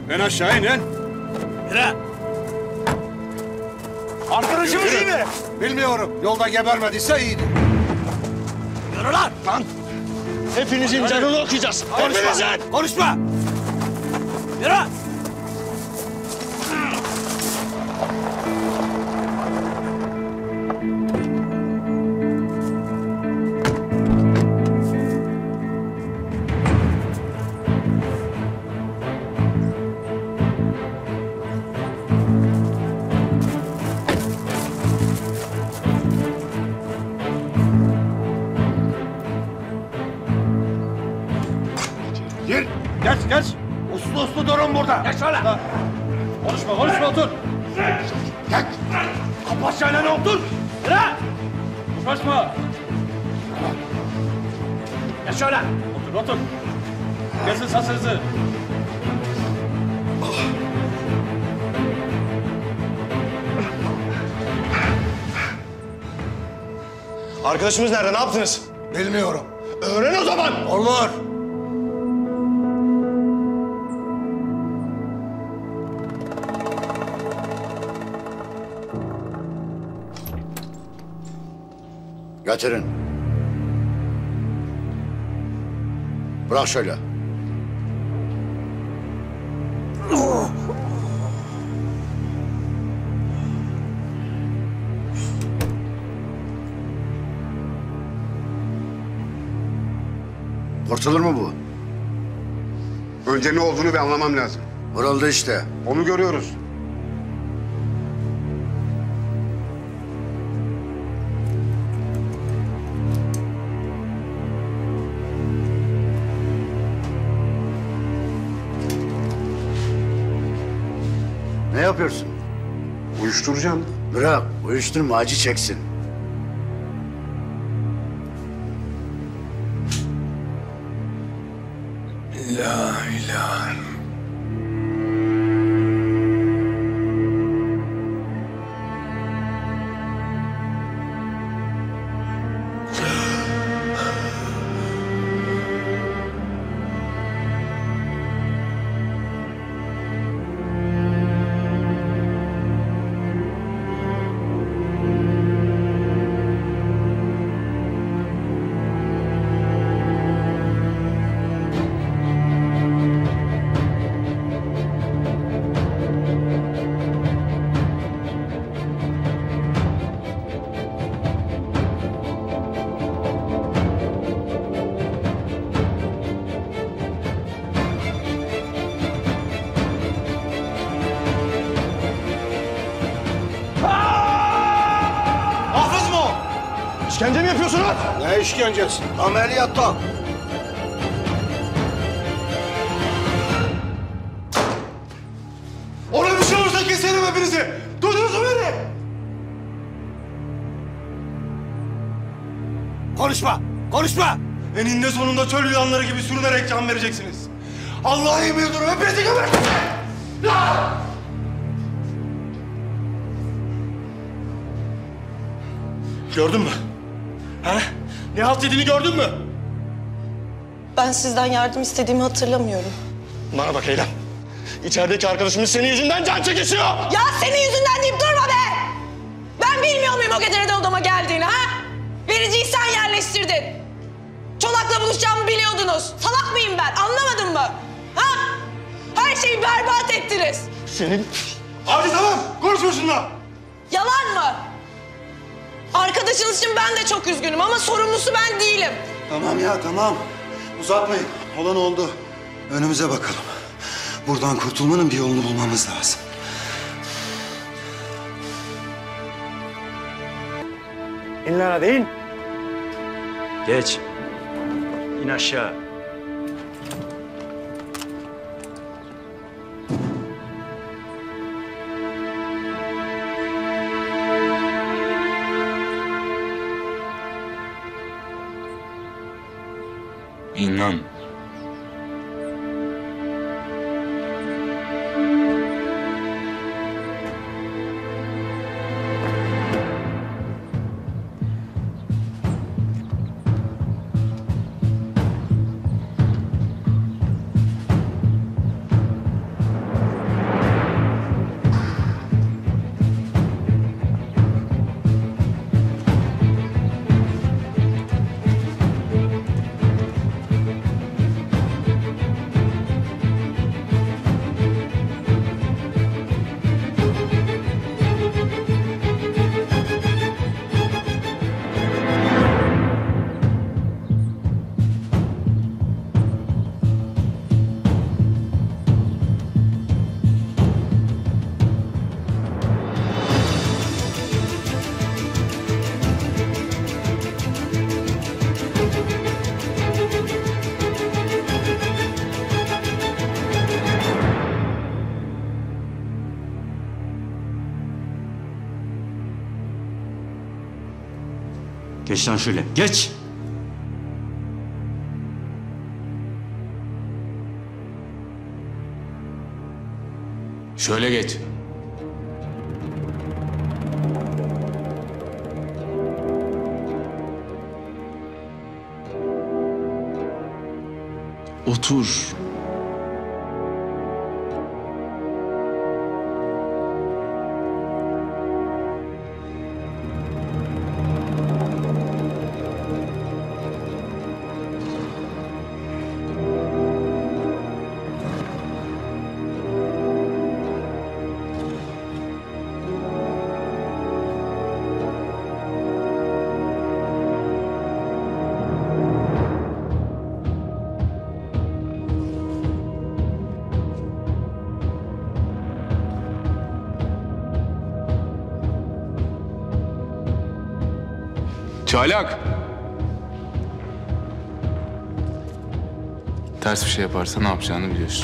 En aşağı inin. Yürü. Arkadaşımız iyi mi? Bilmiyorum. Yolda gebermediyse iyiydi. Yürü lan. Lan! Hepinizin canını okuyacağız. Hepinizin. Konuşma! Yürü. Gir! Geç! Uslu durun burada. Geç şöyle. Konuşma otur. Geç. Kapat çeneni otur. Yürü. Konuşma. Geç şöyle. Otur. Kesin sesinizi. Arkadaşımız nerede? Ne yaptınız? Bilmiyorum. Öğren o zaman. Olur. Getirin. Bırak şöyle. Kurtulur mu bu? Önce ne olduğunu bir anlamam lazım. Vuruldu işte. Onu görüyoruz. Ne yapıyorsun? Uyuşturacağım. Bırak, uyuşturma, acı çeksin. La ilahe. Hafız mı o? İşkence mi yapıyorsunuz? Ne işkencesi? Ameliyatta. Ona bir şey olursa keserim hepinizi. Duydunuz mu beni? Konuşma! Eninde sonunda çöl yılanları gibi sürünerek can vereceksiniz. Allah'a yemin ediyorum hepinizi geberteceğim. Gördün mü? Ha? Ne halt yediğini gördün mü? Ben sizden yardım istediğimi hatırlamıyorum. Bana bak Eylem. İçerideki arkadaşımız senin yüzünden can çekişiyor. Ya senin yüzünden deyip durma be! Ben bilmiyor muyum o gece neden odama geldiğini ha? Vericiyi sen yerleştirdin. Çolak'la buluşacağımı biliyordunuz. Salak mıyım ben? Anlamadın mı? Ha? Her şeyi berbat ettiniz. Senin... Abi tamam, konuşma şununla. Yalan mı? Arkadaşınız için ben de çok üzgünüm ama sorumlusu ben değilim. Tamam ya tamam. Uzatmayın. Olan oldu. Önümüze bakalım. Buradan kurtulmanın bir yolunu bulmamız lazım. İn lan hadi in. Geç. İn aşağı. İn lan. Geç lan şöyle, geç! Şöyle geç. Otur. Çaylak! Ters bir şey yaparsa ne yapacağını biliyorsun.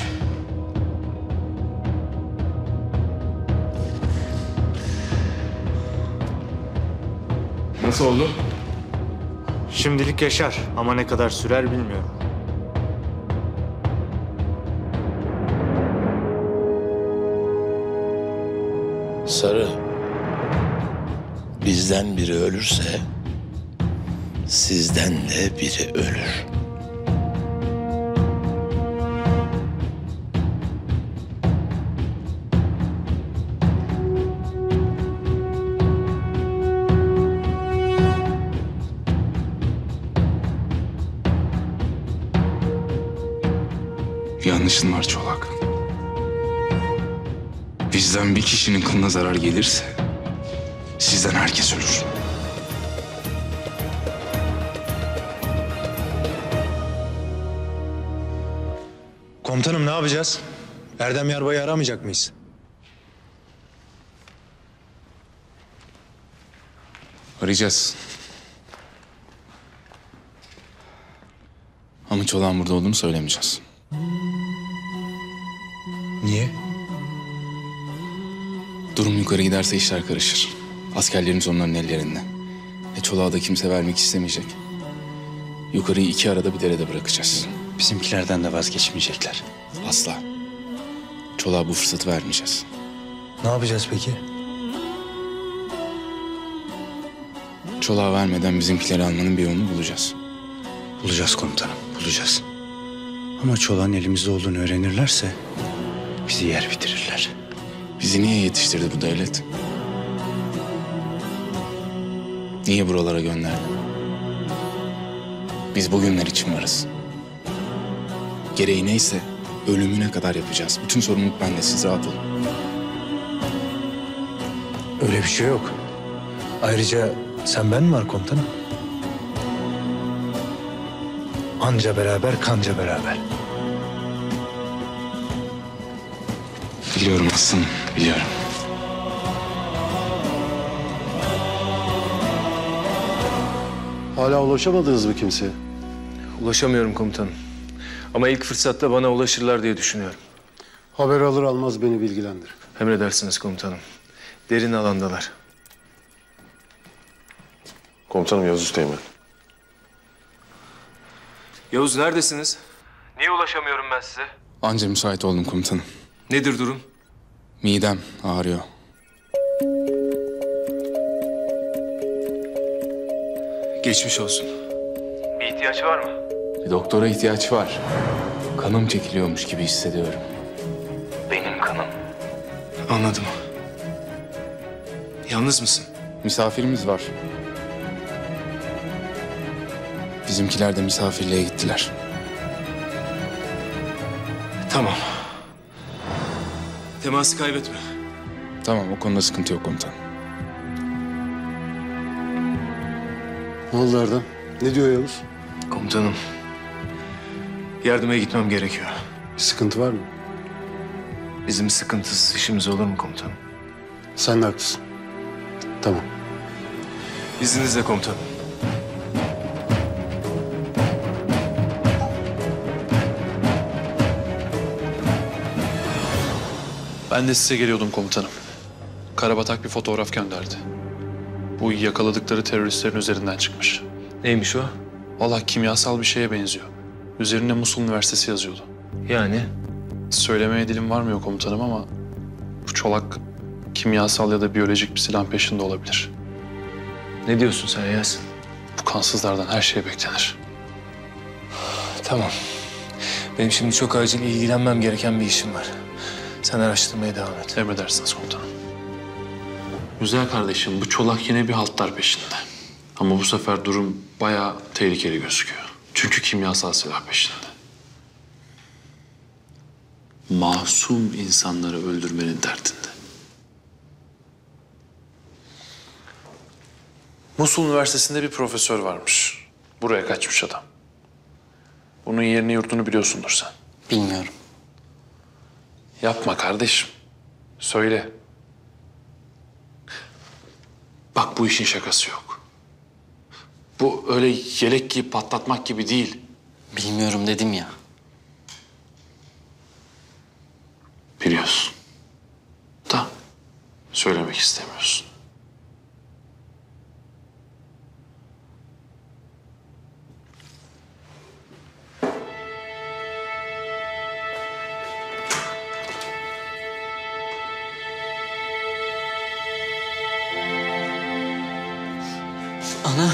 Nasıl oldu? Şimdilik yaşar ama ne kadar sürer bilmiyorum. Sarı, bizden biri ölürse sizden de biri ölür. Yanlışın var Çolak. Bizden bir kişinin kılına zarar gelirse sizden herkes ölür. Komutanım ne yapacağız? Erdem Yarbay'ı aramayacak mıyız? Arayacağız. Ama Çolak'ın burada olduğunu söylemeyeceğiz. Niye? Durum yukarı giderse işler karışır. Askerlerimiz onların ellerinde. Çolak'ı da kimse vermek istemeyecek. Yukarıyı iki arada bir derede bırakacağız. Bizimkilerden de vazgeçmeyecekler. Asla. Çolak'a bu fırsatı vermeyeceğiz. Ne yapacağız peki? Çolak'a vermeden bizimkileri almanın bir yolunu bulacağız. Bulacağız komutanım, bulacağız. Ama Çolak'ın elimizde olduğunu öğrenirlerse bizi yer bitirirler. Bizi niye yetiştirdi bu devlet? Niye buralara gönderdi? Biz bugünler için varız. Gereği neyse ölümüne kadar yapacağız. Bütün sorumluluk bende, siz rahat olun. Öyle bir şey yok. Ayrıca sen ben mi var komutanım? Anca beraber, kanca beraber. Biliyorum aslanım, biliyorum. Hala ulaşamadınız mı kimseye? Ulaşamıyorum komutanım. Ama ilk fırsatta bana ulaşırlar diye düşünüyorum. Haber alır almaz beni bilgilendir. Emredersiniz komutanım. Derin alandalar. Komutanım Yavuz Üsteğmen. Yavuz neredesiniz? Niye ulaşamıyorum ben size? Anca müsait oldum komutanım. Nedir durum? Midem ağrıyor. Geçmiş olsun. Bir ihtiyaç var mı? Bir doktora ihtiyaç var. Kanım çekiliyormuş gibi hissediyorum. Benim kanım. Anladım. Yalnız mısın? Misafirimiz var. Bizimkiler de misafirliğe gittiler. Tamam. Teması kaybetme. Tamam, o konuda sıkıntı yok komutanım. Ne oldu Erdem? Ne diyor Yavuz? Komutanım. Yardıma gitmem gerekiyor. Bir sıkıntı var mı? Bizim sıkıntısız işimiz olur mu komutanım? Sen de haklısın. Tamam. İzninizle komutanım. Ben de size geliyordum komutanım. Karabatak bir fotoğraf gönderdi. Bu yakaladıkları teröristlerin üzerinden çıkmış. Neymiş o? Vallahi kimyasal bir şeye benziyor. Üzerine Musul Üniversitesi yazıyordu. Yani? Söylemeye dilim varmıyor komutanım ama bu Çolak kimyasal ya da biyolojik bir silah peşinde olabilir. Ne diyorsun sen Yasin? Bu kansızlardan her şey beklenir. Tamam. Benim şimdi çok acil ilgilenmem gereken bir işim var. Sen araştırmaya devam et. Emredersiniz komutanım. Güzel kardeşim, bu Çolak yine bir haltlar peşinde. Ama bu sefer durum bayağı tehlikeli gözüküyor. Çünkü kimyasal silah peşinde. Masum insanları öldürmenin derdinde. Musul Üniversitesi'nde bir profesör varmış. Buraya kaçmış adam. Bunun yerini yurdunu biliyorsundur sen. Bilmiyorum. Yapma kardeşim. Söyle. Bak bu işin şakası yok. Bu öyle yelek giyip patlatmak gibi değil. Bilmiyorum dedim ya. Biliyorsun. Da söylemek istemiyorsun. Ana.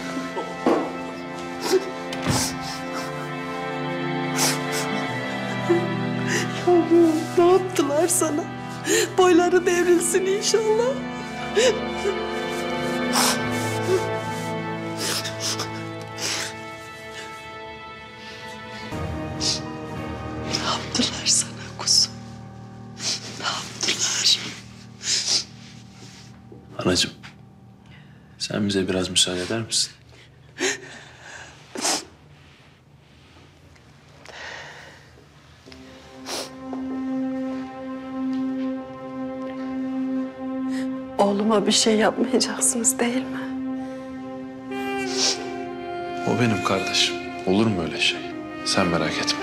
Yavrum ne yaptılar sana? Boyları devrilsin inşallah. Ne yaptılar sana kuzum? Ne yaptılar? Anacığım, sen bize biraz müsaade eder misin? Oğluma bir şey yapmayacaksınız değil mi? O benim kardeşim. Olur mu öyle şey? Sen merak etme.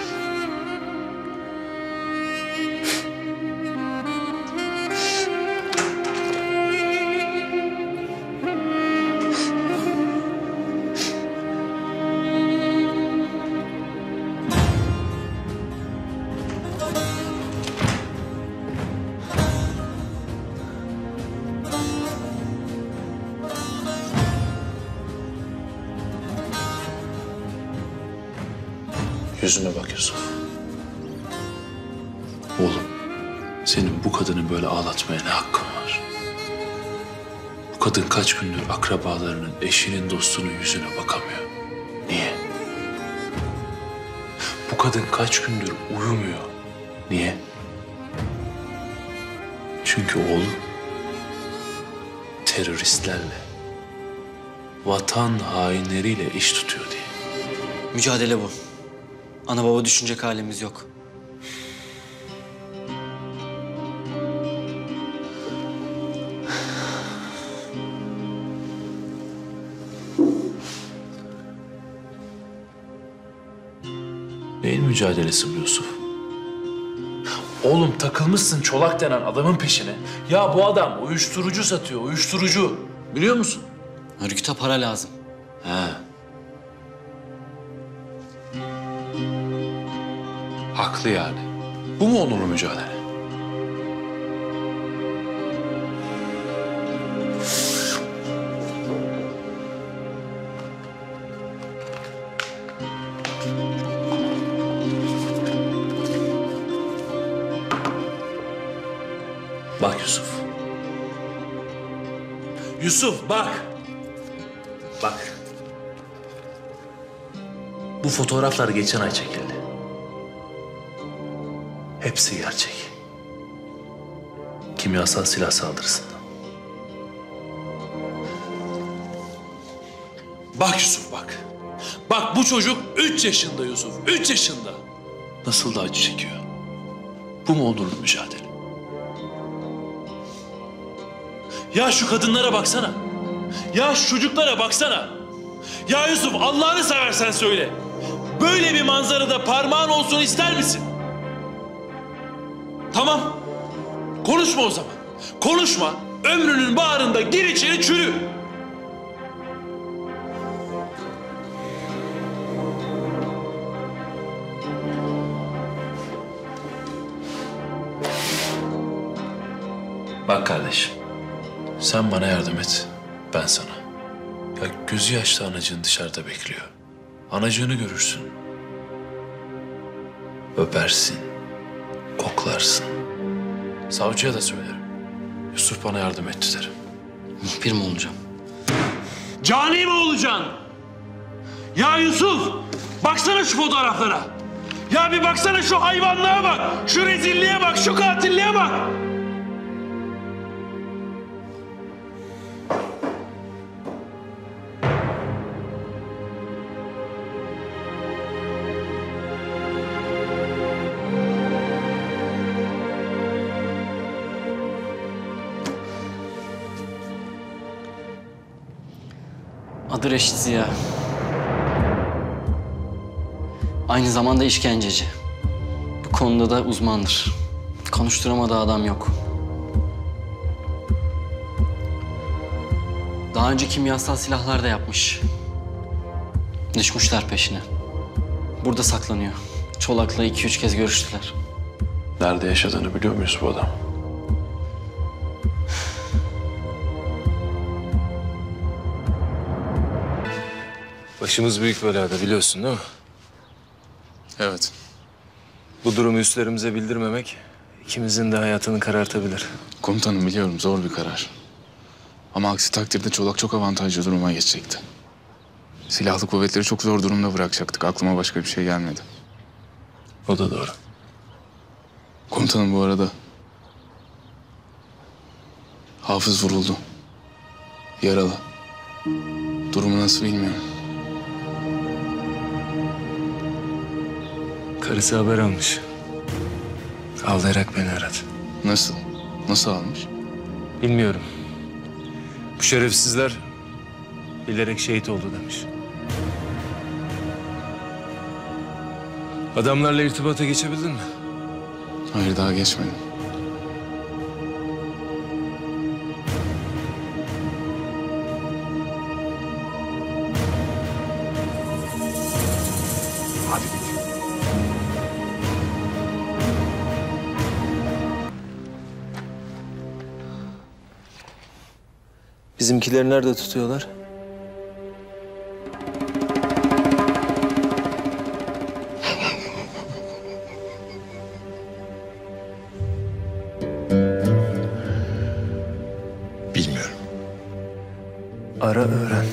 Yüzüme bak Yusuf. Oğlum, senin bu kadını böyle ağlatmaya ne hakkın var? Bu kadın kaç gündür akrabalarının, eşinin, dostunun yüzüne bakamıyor. Niye? Bu kadın kaç gündür uyumuyor. Niye? Çünkü oğlum teröristlerle, vatan hainleriyle iş tutuyor diye. Mücadele bu. Ana baba düşünecek halimiz yok. Neyin mücadelesi bu Yusuf? Oğlum takılmışsın Çolak denen adamın peşine. Ya bu adam uyuşturucu satıyor, uyuşturucu. Biliyor musun? Örgüte para lazım. He. Haklı yani. Bu mu onurlu mücadele? Bak Yusuf. Yusuf bak. Bak. Bu fotoğraflar geçen ay çekildi. Hepsi gerçek. Kimyasal silah saldırısından. Bak Yusuf bak. Bak bu çocuk 3 yaşında Yusuf. 3 yaşında. Nasıl da acı çekiyor. Bu mu onurlu mücadele? Ya şu kadınlara baksana. Ya şu çocuklara baksana. Ya Yusuf Allah'ını seversen söyle. Böyle bir manzarada parmağın olsun ister misin? Tamam. Konuşma o zaman. Konuşma. Ömrünün bağrında gir içeri çürü. Bak kardeşim, sen bana yardım et, ben sana. Ya gözü yaşlı anacığın dışarıda bekliyor. Anacığını görürsün. Öpersin, koklarsın. Savcıya da söylerim. Yusuf bana yardım etti derim. Muhbir mi olacağım? Cani mi olacaksın? Ya Yusuf, baksana şu fotoğraflara. Ya bir baksana şu hayvanlığa bak, şu rezilliğe bak, şu katilliğe bak. Adı Reşit Ziya. Aynı zamanda işkenceci. Bu konuda da uzmandır. Konuşturamadığı adam yok. Daha önce kimyasal silahlar da yapmış. Düşmüşler peşine. Burada saklanıyor. Çolak'la 2-3 kez görüştüler. Nerede yaşadığını biliyor muyuz bu adam? Başımız büyük belada biliyorsun değil mi? Evet. Bu durumu üstlerimize bildirmemek ikimizin de hayatını karartabilir. Komutanım biliyorum zor bir karar. Ama aksi takdirde Çolak çok avantajlı duruma geçecekti. Silahlı kuvvetleri çok zor durumda bırakacaktık. Aklıma başka bir şey gelmedi. O da doğru. Komutanım bu arada... Hafız vuruldu. Yaralı. Durumu nasıl bilmiyorum. Karısı haber almış. Ağlayarak beni aradı. Nasıl? Nasıl almış? Bilmiyorum. Bu şerefsizler bilerek şehit oldu demiş. Adamlarla irtibata geçebildin mi? Hayır daha geçmedim. Bizimkileri nerede tutuyorlar? Bilmiyorum. Ara öğren.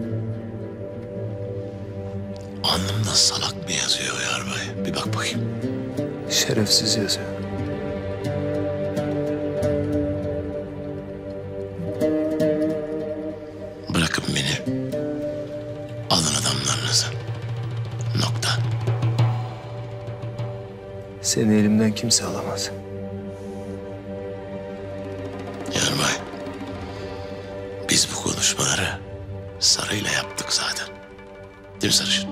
Alnımda salak mı yazıyor yarbay? Bir bak bakayım. Şerefsiz yazıyor. Bırakın beni. Alın adamlarınızı. Nokta. Seni elimden kimse alamaz. Yarbay. Biz bu konuşmaları Sarı'yla yaptık zaten. Değil mi Sarışın?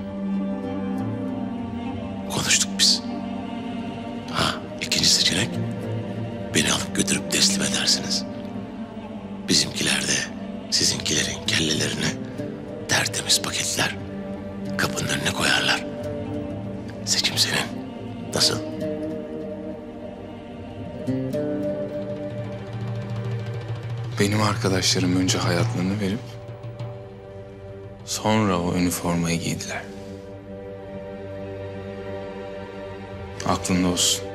Konuştuk biz. Ha, ikinci seçenek beni alıp götürüp teslim edersiniz. Bizimkiler de sizinkilerin kellelerini tertemiz paketler kapının önüne koyarlar. Seçim senin. Nasıl? Benim arkadaşlarım önce hayatlarını verip sonra o üniformayı giydiler. Aklında olsun.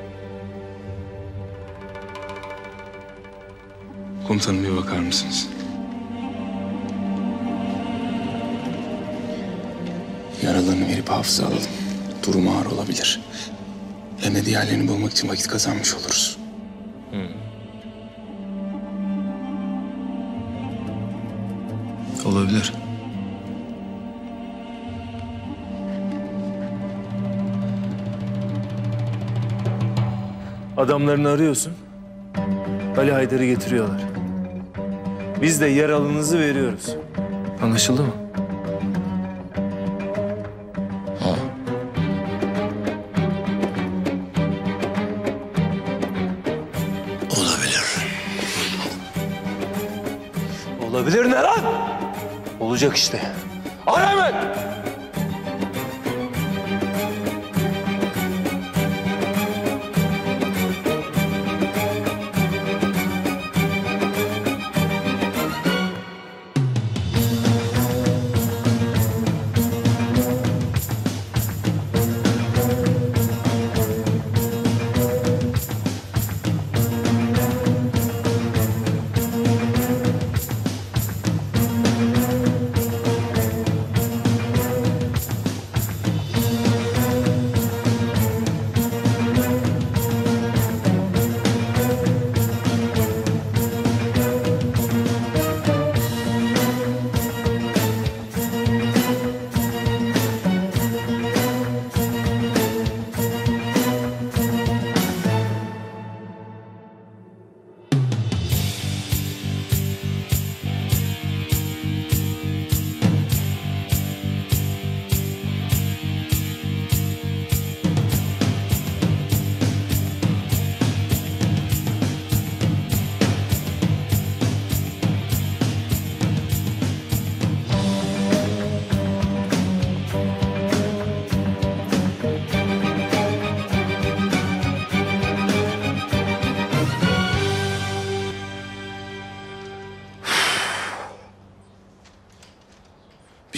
Komutanım bir bakar mısınız? Yaralarını verip hafıza alalım. Durumu ağır olabilir. Hem de diğerlerini bulmak için vakit kazanmış oluruz. Olabilir. Adamlarını arıyorsun. Ali Haydar'ı getiriyorlar. Biz de yaralınızı veriyoruz. Anlaşıldı mı? Olabilir. Olabilir ne lan? Olacak işte. Ara hemen!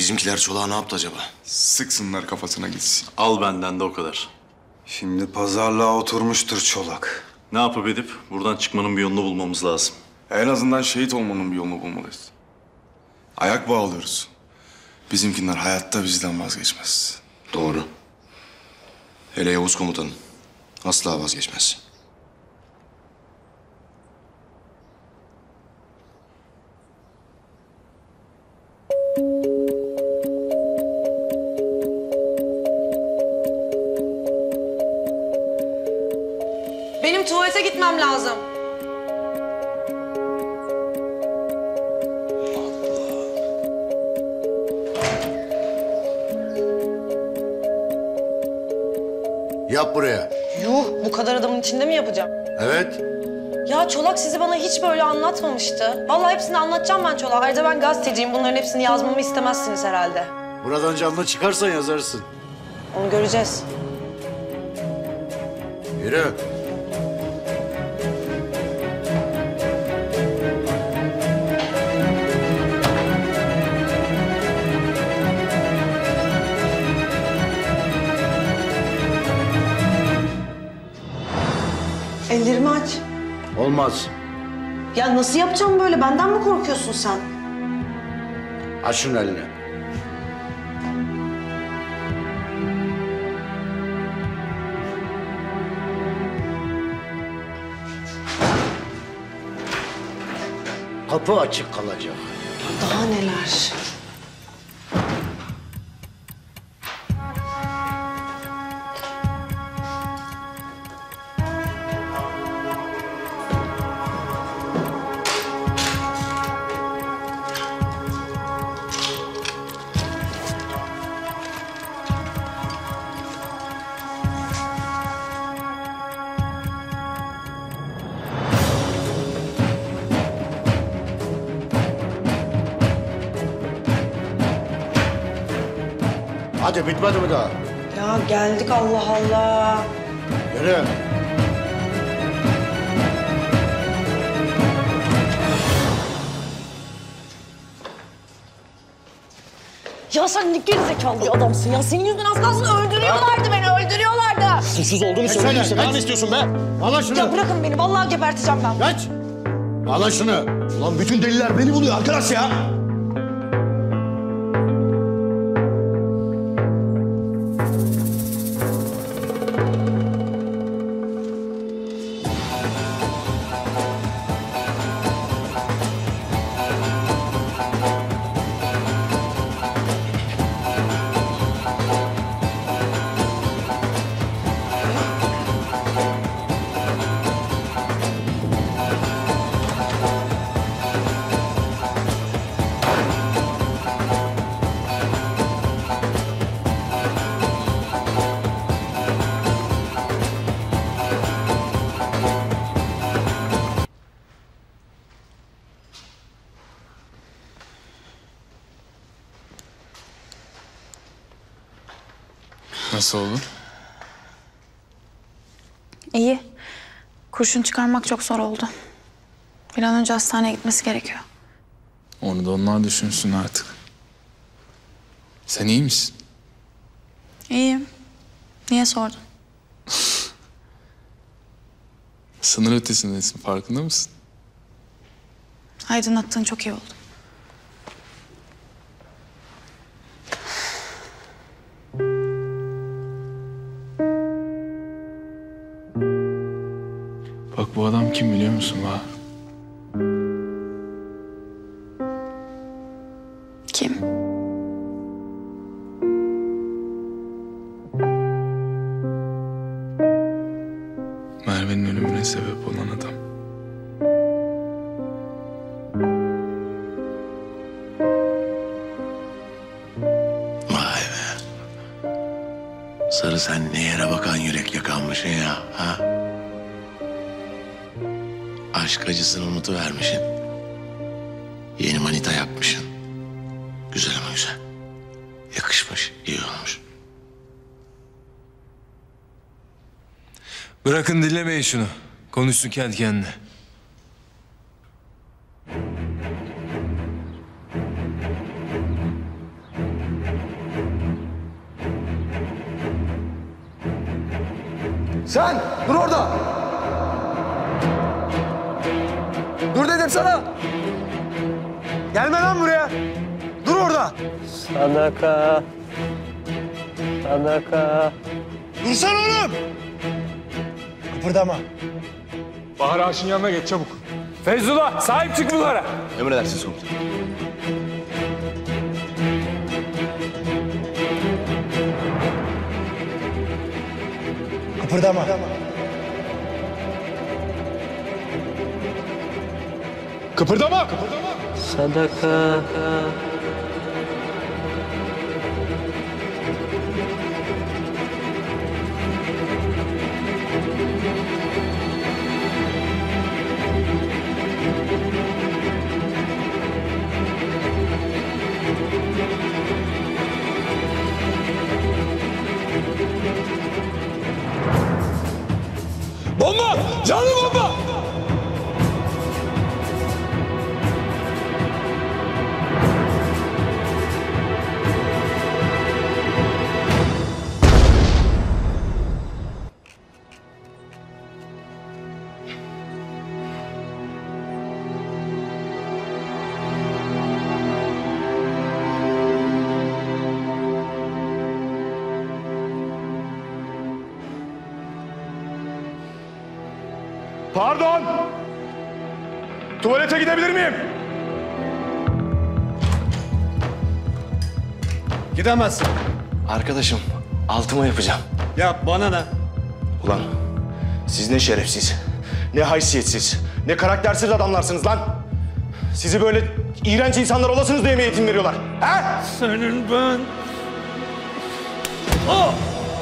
Bizimkiler Çolak'a ne yaptı acaba? Sıksınlar kafasına gitsin. Al benden de o kadar. Şimdi pazarlığa oturmuştur Çolak. Ne yapıp edip buradan çıkmanın bir yolunu bulmamız lazım. En azından şehit olmanın bir yolunu bulmalıyız. Ayak bağlıyoruz. Bizimkiler hayatta bizden vazgeçmez. Doğru. Hele Yavuz komutanım. Asla vazgeçmez. Benim tuvalete gitmem lazım. Yap buraya. Yuh, bu kadar adamın içinde mi yapacağım? Evet. Ya Çolak sizi bana hiç böyle anlatmamıştı. Vallahi hepsini anlatacağım ben Çolak'a. Ayrıca ben gazeteciyim. Bunların hepsini yazmamı istemezsiniz herhalde. Buradan canlı çıkarsan yazarsın. Onu göreceğiz. Yürü. Ellerimi aç. Olmaz. Ya nasıl yapacağım böyle? Benden mi korkuyorsun sen? Aç şunun elini. Kapı açık kalacak. Daha neler? Hadi bitmedi mi daha? Ya geldik Allah Allah. Yürü. Ya sen ne gerizekalı bir adamsın ya. Senin yüzünden az kalsın öldürüyorlardı beni, öldürüyorlardı. Susuz olduğunu söyleyeyim. Daha ne istiyorsun be? Al şunu. Ya bırakın beni, vallahi geberteceğim ben. Geç. Al şunu. Ulan bütün deliler beni buluyor arkadaş ya. Nasıl oldu? İyi. Kurşun çıkarmak çok zor oldu. Bir an önce hastaneye gitmesi gerekiyor. Onu da onlar düşünsün artık. Sen iyi misin? İyiyim. Niye sordun? Sınır ötesindesin, farkında mısın? Aydınlattığın çok iyi oldu. Bak bu adam kim biliyor musun Bahar? Kim? Merve'nin ölümüne sebep olan adam. Vay be. Sarı sen ne yere bakan yürek yakanmışsın ya. Ha? Aşk acısını unutuvermişsin. Yeni manita yapmışsın. Güzel ama güzel. Yakışmış, iyi olmuş. Bırakın dinlemeyin şunu. Konuşsun kendi kendine. Sen dur orada. Dur dedim sana. Gelme lan buraya. Dur orada. Sadaka. Sadaka. Dursana oğlum. Kıpırdama. Bahar Ağaç'ın yanına geç çabuk. Feyzullah sahip çık bunlara. Emredersiniz komutanım. Kıpırdama. Kıpırdama. Sadaka. Bomba! Canlı bomba! Pardon! Tuvalete gidebilir miyim? Gidemezsin. Arkadaşım, altıma yapacağım. Yap bana ne? Ulan siz ne şerefsiz, ne haysiyetsiz, ne karaktersiz adamlarsınız lan. Sizi böyle iğrenç insanlar olasınız diye mi eğitim veriyorlar? He? Senin ben... Oh!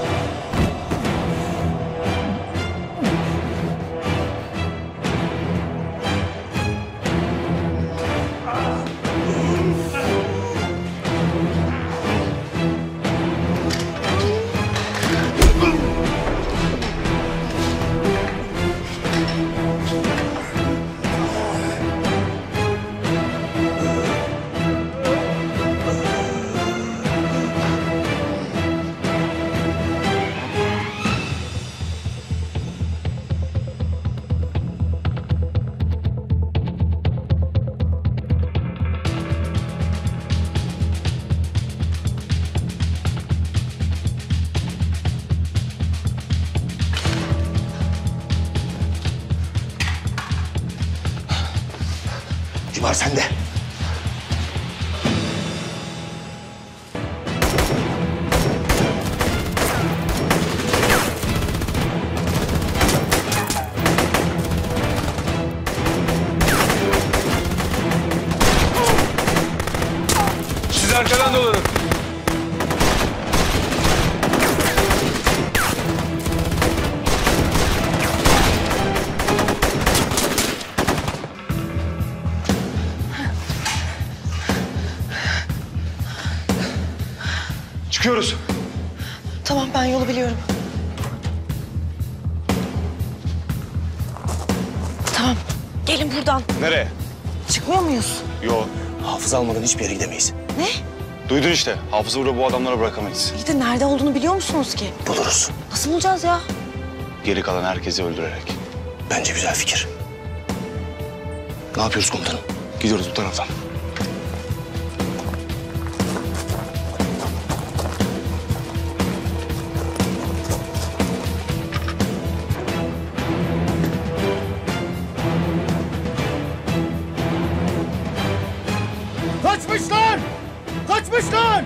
Civar sende. Siz arkadan dolanın. Çıkıyoruz. Tamam ben yolu biliyorum. Tamam gelin buradan. Nereye? Çıkmıyor muyuz? Yo, hafıza almadan hiçbir yere gidemeyiz. Ne? Duydun işte, hafızayla bu adamlara bırakamayız. İyi de nerede olduğunu biliyor musunuz ki? Buluruz. Nasıl bulacağız ya? Geri kalan herkesi öldürerek. Bence güzel fikir. Ne yapıyoruz komutanım? Gidiyoruz bu taraftan. Kaçmışlar! Kaçmışlar!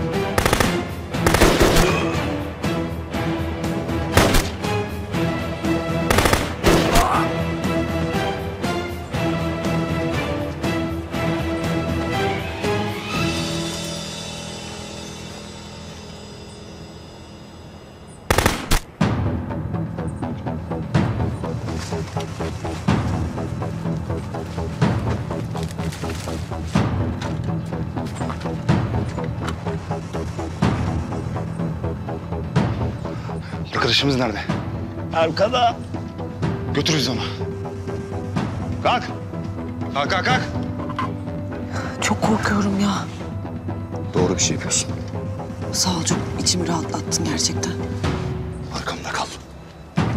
Arkadaşımız nerede? Arkada. Götürürüz onu. Kalk. Kalk, kalk, kalk. Çok korkuyorum ya. Doğru bir şey yapıyorsun. Sağ ol çok içimi rahatlattın gerçekten. Arkamda kal.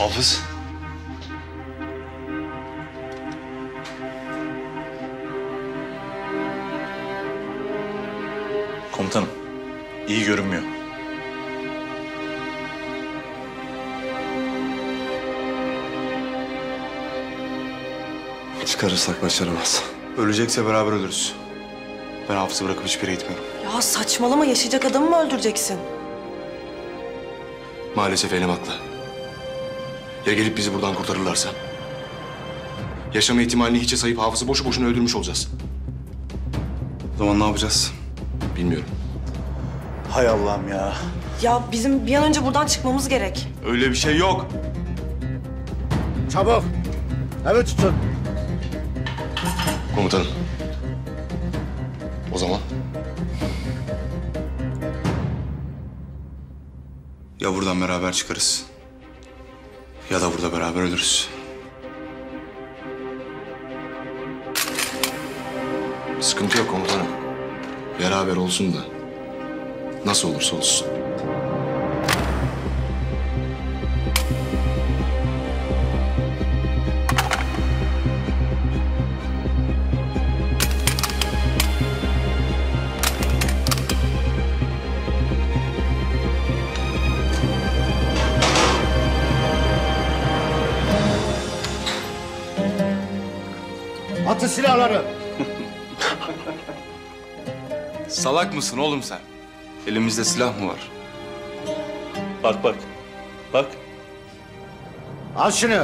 Hafız. Komutanım, iyi görünmüyor. Çıkarırsak başaramaz. Ölecekse beraber ölürüz. Ben Hafız'ı bırakıp hiçbir yere gitmiyorum. Ya saçmalama, yaşayacak adamı mı öldüreceksin? Maalesef elim haklı. Ya gelip bizi buradan kurtarırlarsa? Yaşama ihtimalini hiçe sayıp Hafız'ı boşu boşuna öldürmüş olacağız. O zaman ne yapacağız? Bilmiyorum. Hay Allah'ım ya. Ya bizim bir an önce buradan çıkmamız gerek. Öyle bir şey yok. Çabuk. Evet tutun. Komutanım. O zaman? Ya buradan beraber çıkarız. Ya da burada beraber ölürüz. Sıkıntı yok komutanım. Beraber olsun da nasıl olursa olsun. Atın silahları. Salak mısın oğlum sen? Elimizde silah mı var? Bak bak. Bak. Al şunu.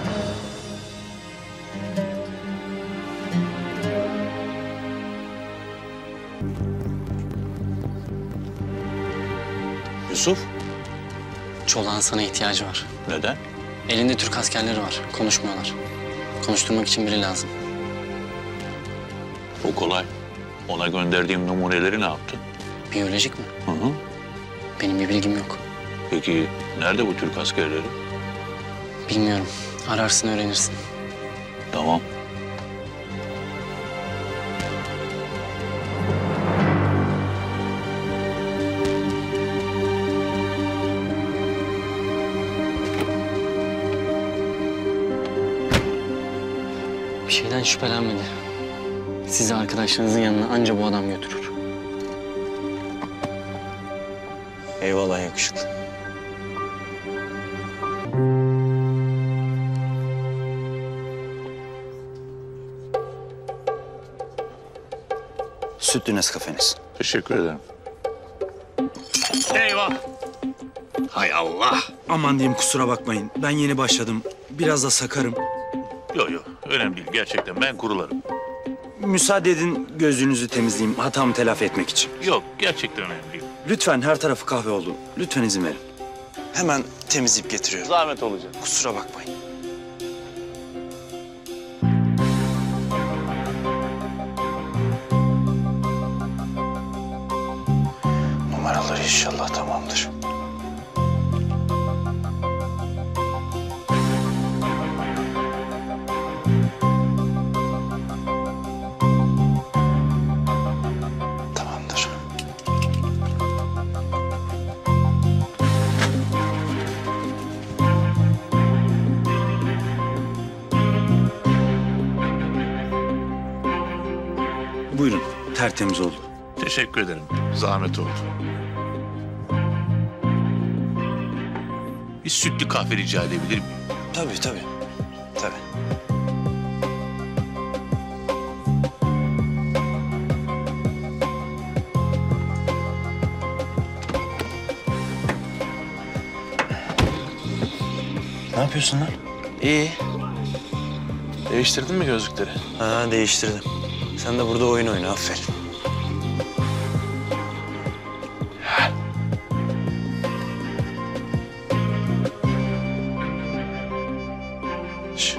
Yusuf, Çolak'ın sana ihtiyacı var. neden? Elinde Türk askerleri var. Konuşmuyorlar. Konuşturmak için biri lazım. O kolay. Ona gönderdiğim numuneleri ne yaptın? Biyolojik mi? Hı hı. Benim bir bilgim yok. Peki nerede bu Türk askerleri? Bilmiyorum. Ararsın öğrenirsin. Tamam. Bir şeyden şüphelenmedi. Sizi arkadaşlarınızın yanına anca bu adam götürür. Eyvallah yakışıklı. Sütlü Nescafe'niz. Teşekkür ederim. Eyvah! Hay Allah! Aman diyeyim kusura bakmayın. Ben yeni başladım. Biraz da sakarım. Yok yok, önemli değil. Gerçekten ben kurularım. Müsaade edin gözlüğünüzü temizleyeyim. Hatamı telafi etmek için. Yok, gerçekten önemli değil. Lütfen her tarafı kahve oldu. Lütfen izin verin. Hemen temizleyip getiriyorum. Zahmet olacak. Kusura bakmayın. Numaralar inşallah tamamdır. Tamamdır. Buyurun, tertemiz oldu. Teşekkür ederim. Zahmet oldu. Bir sütlü kahve rica edebilir miyim? Tabii, tabii. Tabii. Ne yapıyorsun lan? İyi. Değiştirdin mi gözlükleri? Ha, değiştirdim. Sen de burada oyun oyna, aferin. Şş.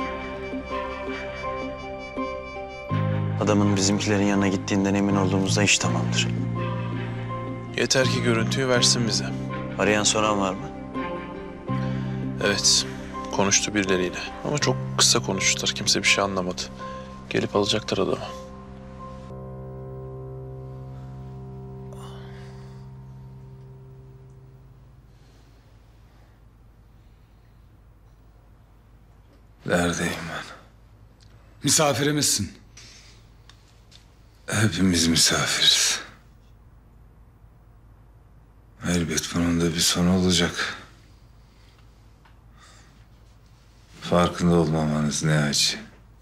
Adamın bizimkilerin yanına gittiğinden emin olduğumuzda iş tamamdır. Yeter ki görüntüyü versin bize. Arayan soran var mı? Evet. Konuştu birileriyle. Ama çok kısa konuştular. Kimse bir şey anlamadı. Gelip alacaklar adamı. Neredeyim ben? Misafirimizsin. Hepimiz misafiriz. Elbet bunun da bir sonu olacak. Farkında olmamanız ne acı.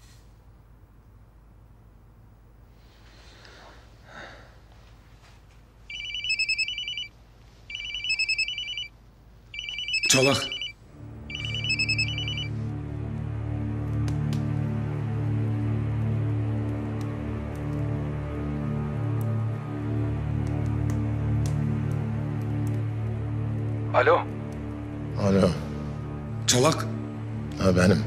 Çolak. Alo. Alo. Çolak. Ha benim.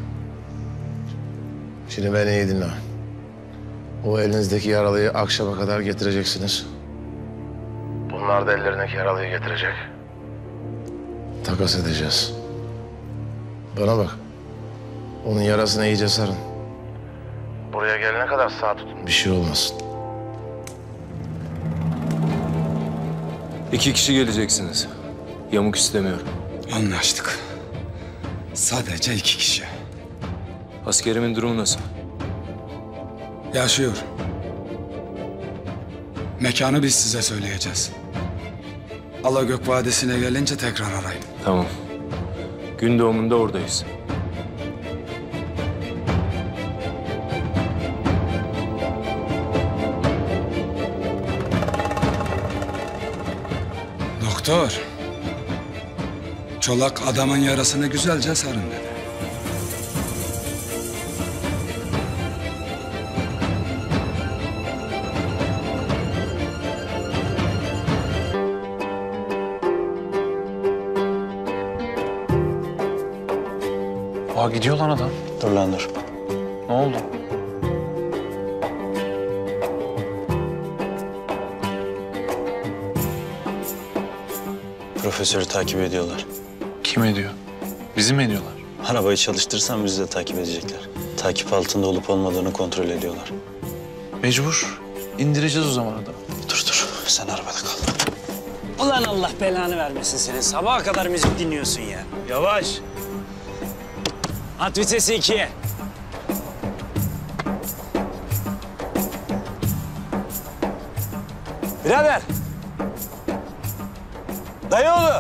Şimdi beni iyi dinle. O elinizdeki yaralıyı akşama kadar getireceksiniz. Bunlar da ellerindeki yaralıyı getirecek. Takas edeceğiz. Bana bak. Onun yarasını iyice sarın. Buraya gelene kadar sağ tutun. Bir şey olmasın. 2 kişi geleceksiniz. Yamuk istemiyorum. Anlaştık. Sadece 2 kişi. Askerimin durumu nasıl? Yaşıyor. Mekanı biz size söyleyeceğiz. Alagök Vadisi'ne gelince tekrar arayın. Tamam. Gün doğumunda oradayız. Doktor. Çolak adamın yarasını güzelce sarın dedi. Aa gidiyor lan adam. Dur lan dur. Ne oldu? Profesörü takip ediyorlar. Kim ediyor? Bizi mi ediyorlar? Arabayı çalıştırırsan bizi de takip edecekler. Takip altında olup olmadığını kontrol ediyorlar. Mecbur. İndireceğiz o zaman adamı. Dur, sen arabada kal. Ulan Allah belanı vermesin senin. Sabaha kadar müzik dinliyorsun ya. Yavaş. At vitesi 2'ye. Birader. Dayıoğlu.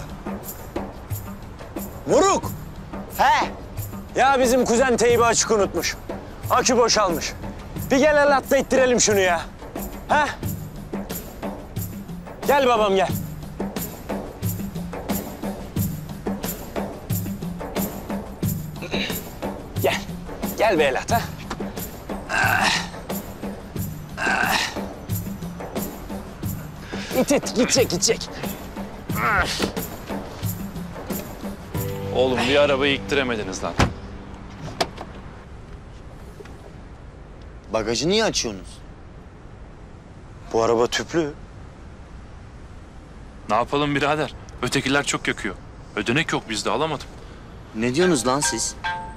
Moruk. He. Ya bizim kuzen teybi açık unutmuş. Akü boşalmış. Bir gel el atla ittirelim şunu ya. He. Gel babam gel. Gel. Gel be el at ha. İt gidecek. Oğlum bir arabayı iktiremediniz lan. Bagajı niye açıyorsunuz? Bu araba tüplü. Ne yapalım birader? Ötekiler çok yakıyor. Ödenek yok bizde, alamadım. Ne diyorsunuz lan siz?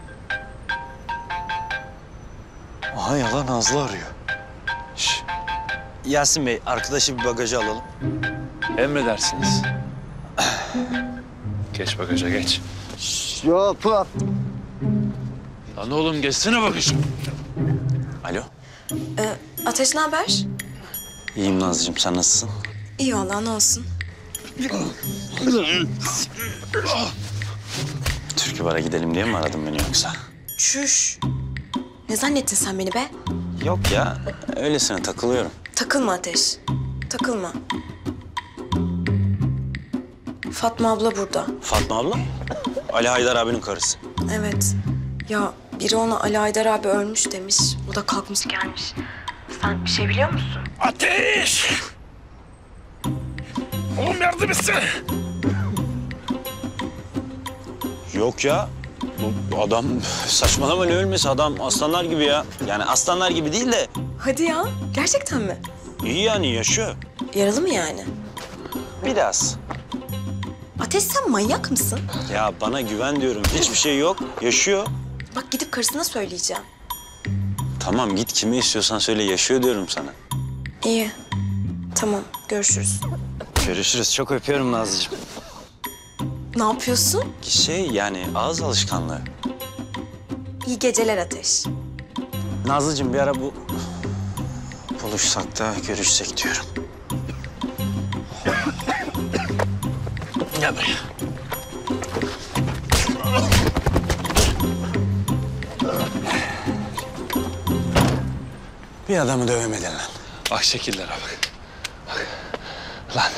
Aha yalan Nazlı arıyor. Şş. Yasin Bey, arkadaşı bir bagajı alalım. Emredersiniz. Geç bagaja geç. Yok. Lan oğlum geçsene bagajı. Alo. Ateş ne haber? İyiyim Nazlıcığım, sen nasılsın? İyi vallahi, ne olsun. Türkü Bar'a gidelim diye mi aradın beni yoksa? Çüş. Ne zannettin sen beni be? Yok ya, öylesine takılıyorum. Takılma Ateş. Takılma. Fatma abla burada. Fatma abla? Ali Haydar abinin karısı. Evet. Ya biri ona Ali Haydar abi ölmüş demiş. O da kalkmış gelmiş. Sen bir şey biliyor musun? Ateş! Oğlum yardım etsene. Yok ya. Bu adam saçmalama, ne ölmesi? Adam aslanlar gibi ya. Yani aslanlar gibi değil de Hadi ya. Gerçekten mi? iyi yani, yaşıyor. Yaralı mı yani? Biraz. Ateş sen manyak mısın? Ya bana güven diyorum. Hiçbir şey yok. Yaşıyor. Bak gidip karısına söyleyeceğim. Tamam git, kime istiyorsan söyle, yaşıyor diyorum sana. İyi. Tamam, görüşürüz. Görüşürüz. Çok öpüyorum Nazlıcığım. Ne yapıyorsun? Yani ağız alışkanlığı. İyi geceler Ateş. Nazlıcığım bir ara buluşsak da görüşsek diyorum. Gel buraya. Bir adamı dövemedin lan. Bak şekillere bak. Bak. Lan.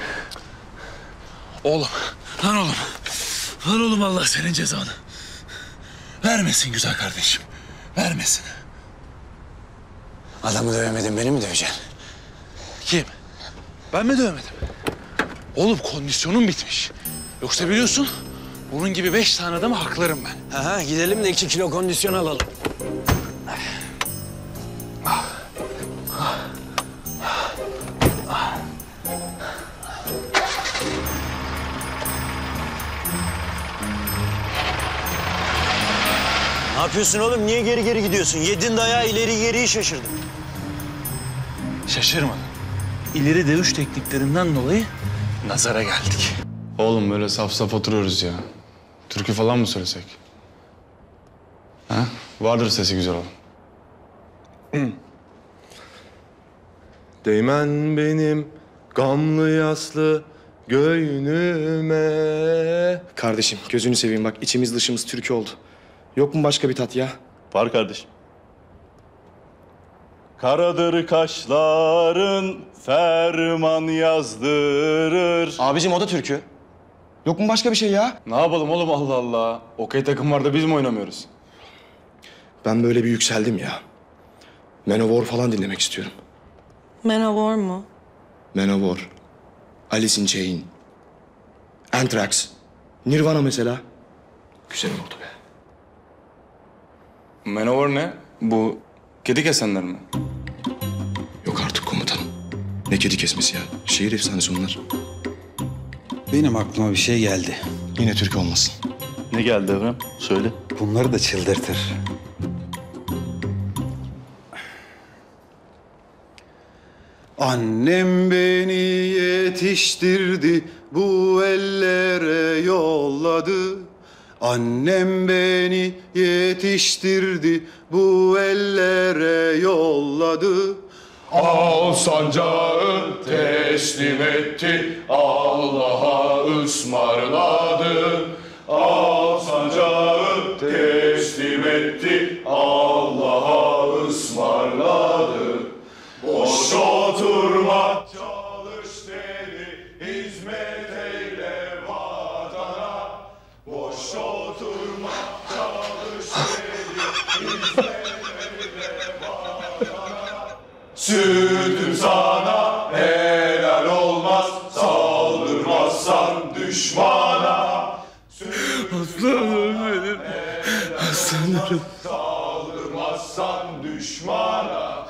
Oğlum. Lan oğlum. Lan oğlum Allah senin cezanı. Vermesin güzel kardeşim. Vermesin. Adamı dövemedin, beni mi döveceksin? Kim? Ben mi dövmedim? Oğlum kondisyonum bitmiş. Yoksa biliyorsun bunun gibi 5 tane adamı haklarım ben. Aha, gidelim de 2 kilo kondisyon alalım. Ne yapıyorsun oğlum? Niye geri geri gidiyorsun? Yedin dayağı ileri geriyi şaşırdın. Şaşırmadım. İleri dövüş tekniklerinden dolayı nazara geldik. Oğlum böyle saf saf oturuyoruz ya. Türkü falan mı söylesek? Ha? Vardır sesi güzel olan. Değmen benim gamlı yaslı göğnüme. Kardeşim gözünü seveyim bak içimiz dışımız türkü oldu. Yok mu başka bir tat ya? Var kardeşim. Karadır kaşların ferman yazdırır. Abicim o da türkü. Yok mu başka bir şey ya? Ne yapalım oğlum Allah Allah. Okey takım var da biz mi oynamıyoruz? Ben böyle bir yükseldim ya. Manowar falan dinlemek istiyorum. Manowar mu? Manowar, Alice in Chains, Anthrax, Nirvana mesela. Güzel oldu be. Manowar ne? Bu kedi kesenler mi? Yok artık komutanım. Ne kedi kesmesi ya? Şehir efsanesi onlar. Benim aklıma bir şey geldi. Yine Türk olmasın. Ne geldi Evren? Söyle. Bunları da çıldırtır. Annem beni yetiştirdi, bu ellere yolladı. Annem beni yetiştirdi, bu ellere yolladı. Al sancağı teslim etti, Allah'a ısmarladı. Al sancağı teslim etti, Allah'a ısmarladı. Boş oturma, çalış dedi, hizmet eyle vatana. Boş oturma, çalış dedi, hizmet eyle vatana. Sürdüm sana helal olmaz, saldırmazsan düşmana. Aslanım benim. Aslanım. Saldırmazsan düşmana.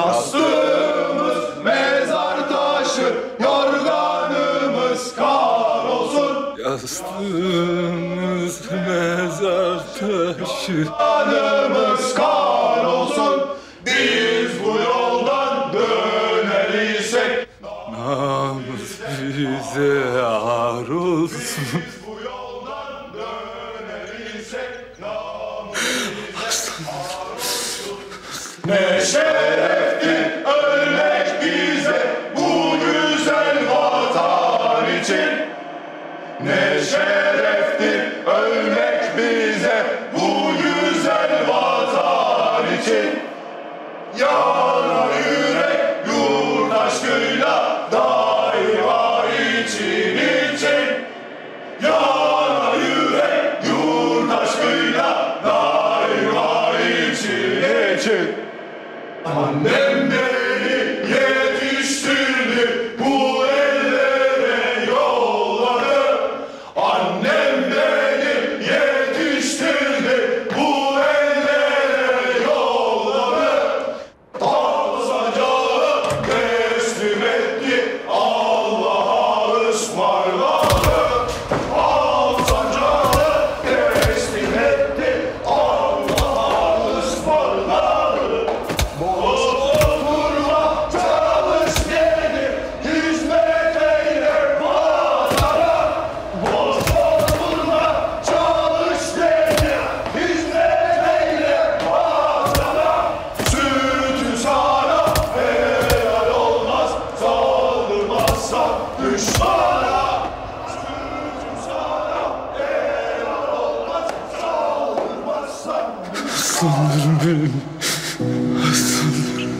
Yastığımız mezar taşı, yorganımız kar olsun. Yastığımız mezar taşı. Yorganımız kar olsun. Biz bu yoldan döner isek namus bize yar olsun. Biz bu yoldan döner isek namus bize yar olsun. Ne şereftir ölmek bize bu güzel vatan için. Ne şereftir ölmek bize bu güzel vatan için. Yana yürek yurt aşkıyla daima için için. Yana yürek yurt aşkıyla daima için için. Annem beni yetiştirdi, bu ellere yolladı. Annem beni yetiştirdi, bu ellere yolladı. Al sancağı teslim etti, Allah'a ısmarladı. Al sancağı teslim etti, Allah'a ısmarladı. Boş oturma, Aslanlarım benim. Aslanlarım.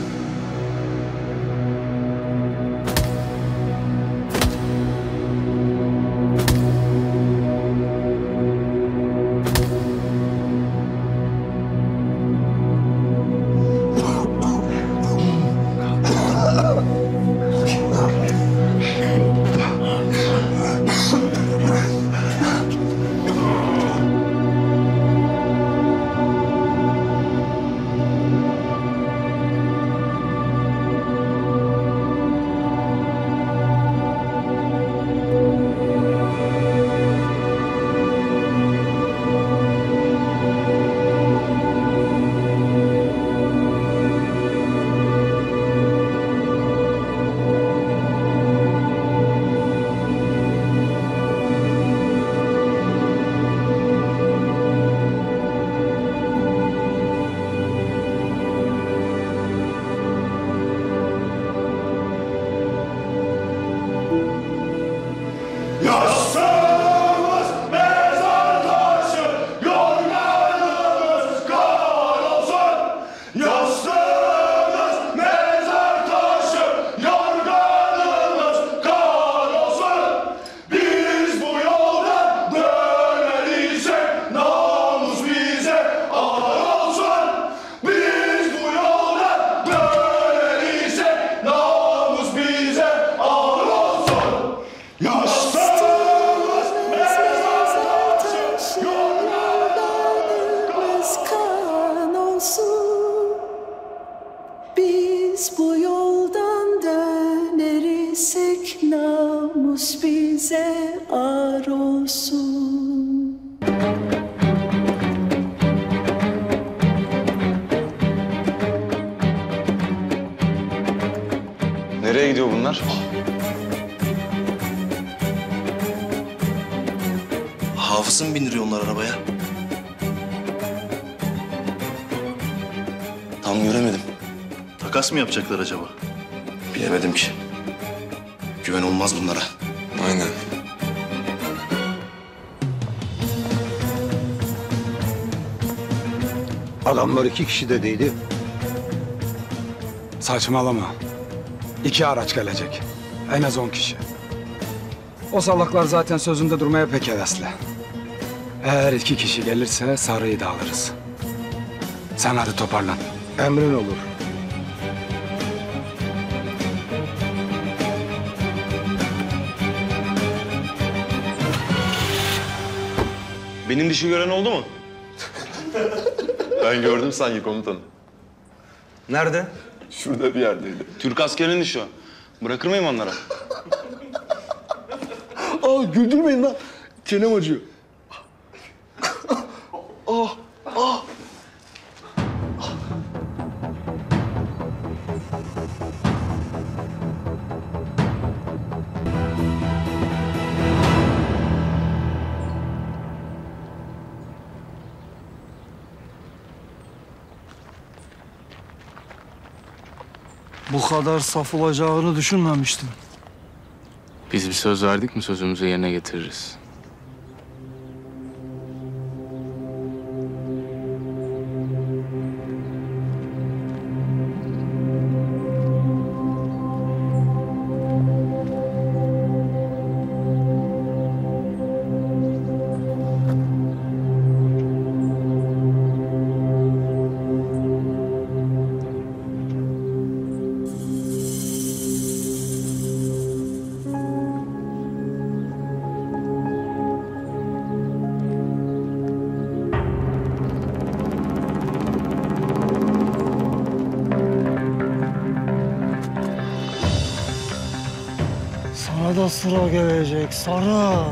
Yastığımız mezar taşı, yorganımız kan olsun. Yastığımız mezar taşı, yorganımız kan olsun. Biz bu yoldan döneriysek namus bize ağır olsun. Biz bu yoldan döneriysek namus bize ağır olsun. Yastığımız kan olsun. Biz bu yoldan döneriysek namus bize ar olsun. Nereye gidiyor bunlar? Hafız'ı mı bindiriyor onlar arabaya? Tam göremedim. Takas mı yapacaklar acaba? Bilemedim ki. Güven olmaz bunlara. Aynen. Adamlar 2 kişi de değildi. Saçmalama. 2 araç gelecek. En az 10 kişi. O salaklar zaten sözünde durmaya pek hevesli. Eğer 2 kişi gelirse Sarı'yı da alırız. Sen hadi toparlan. Emrin olur. Benim dişi gören oldu mu? Ben gördüm sanki komutanım. Nerede? Şurada bir yerdeydi. Türk askerinin dişi o. Bırakır mıyım onlara? Aa güldürmeyin lan. Çenem acıyor. Bu kadar saf olacağını düşünmemiştim. Biz bir söz verdik mi sözümüzü yerine getiririz. Sana da sıra gelecek Sarı.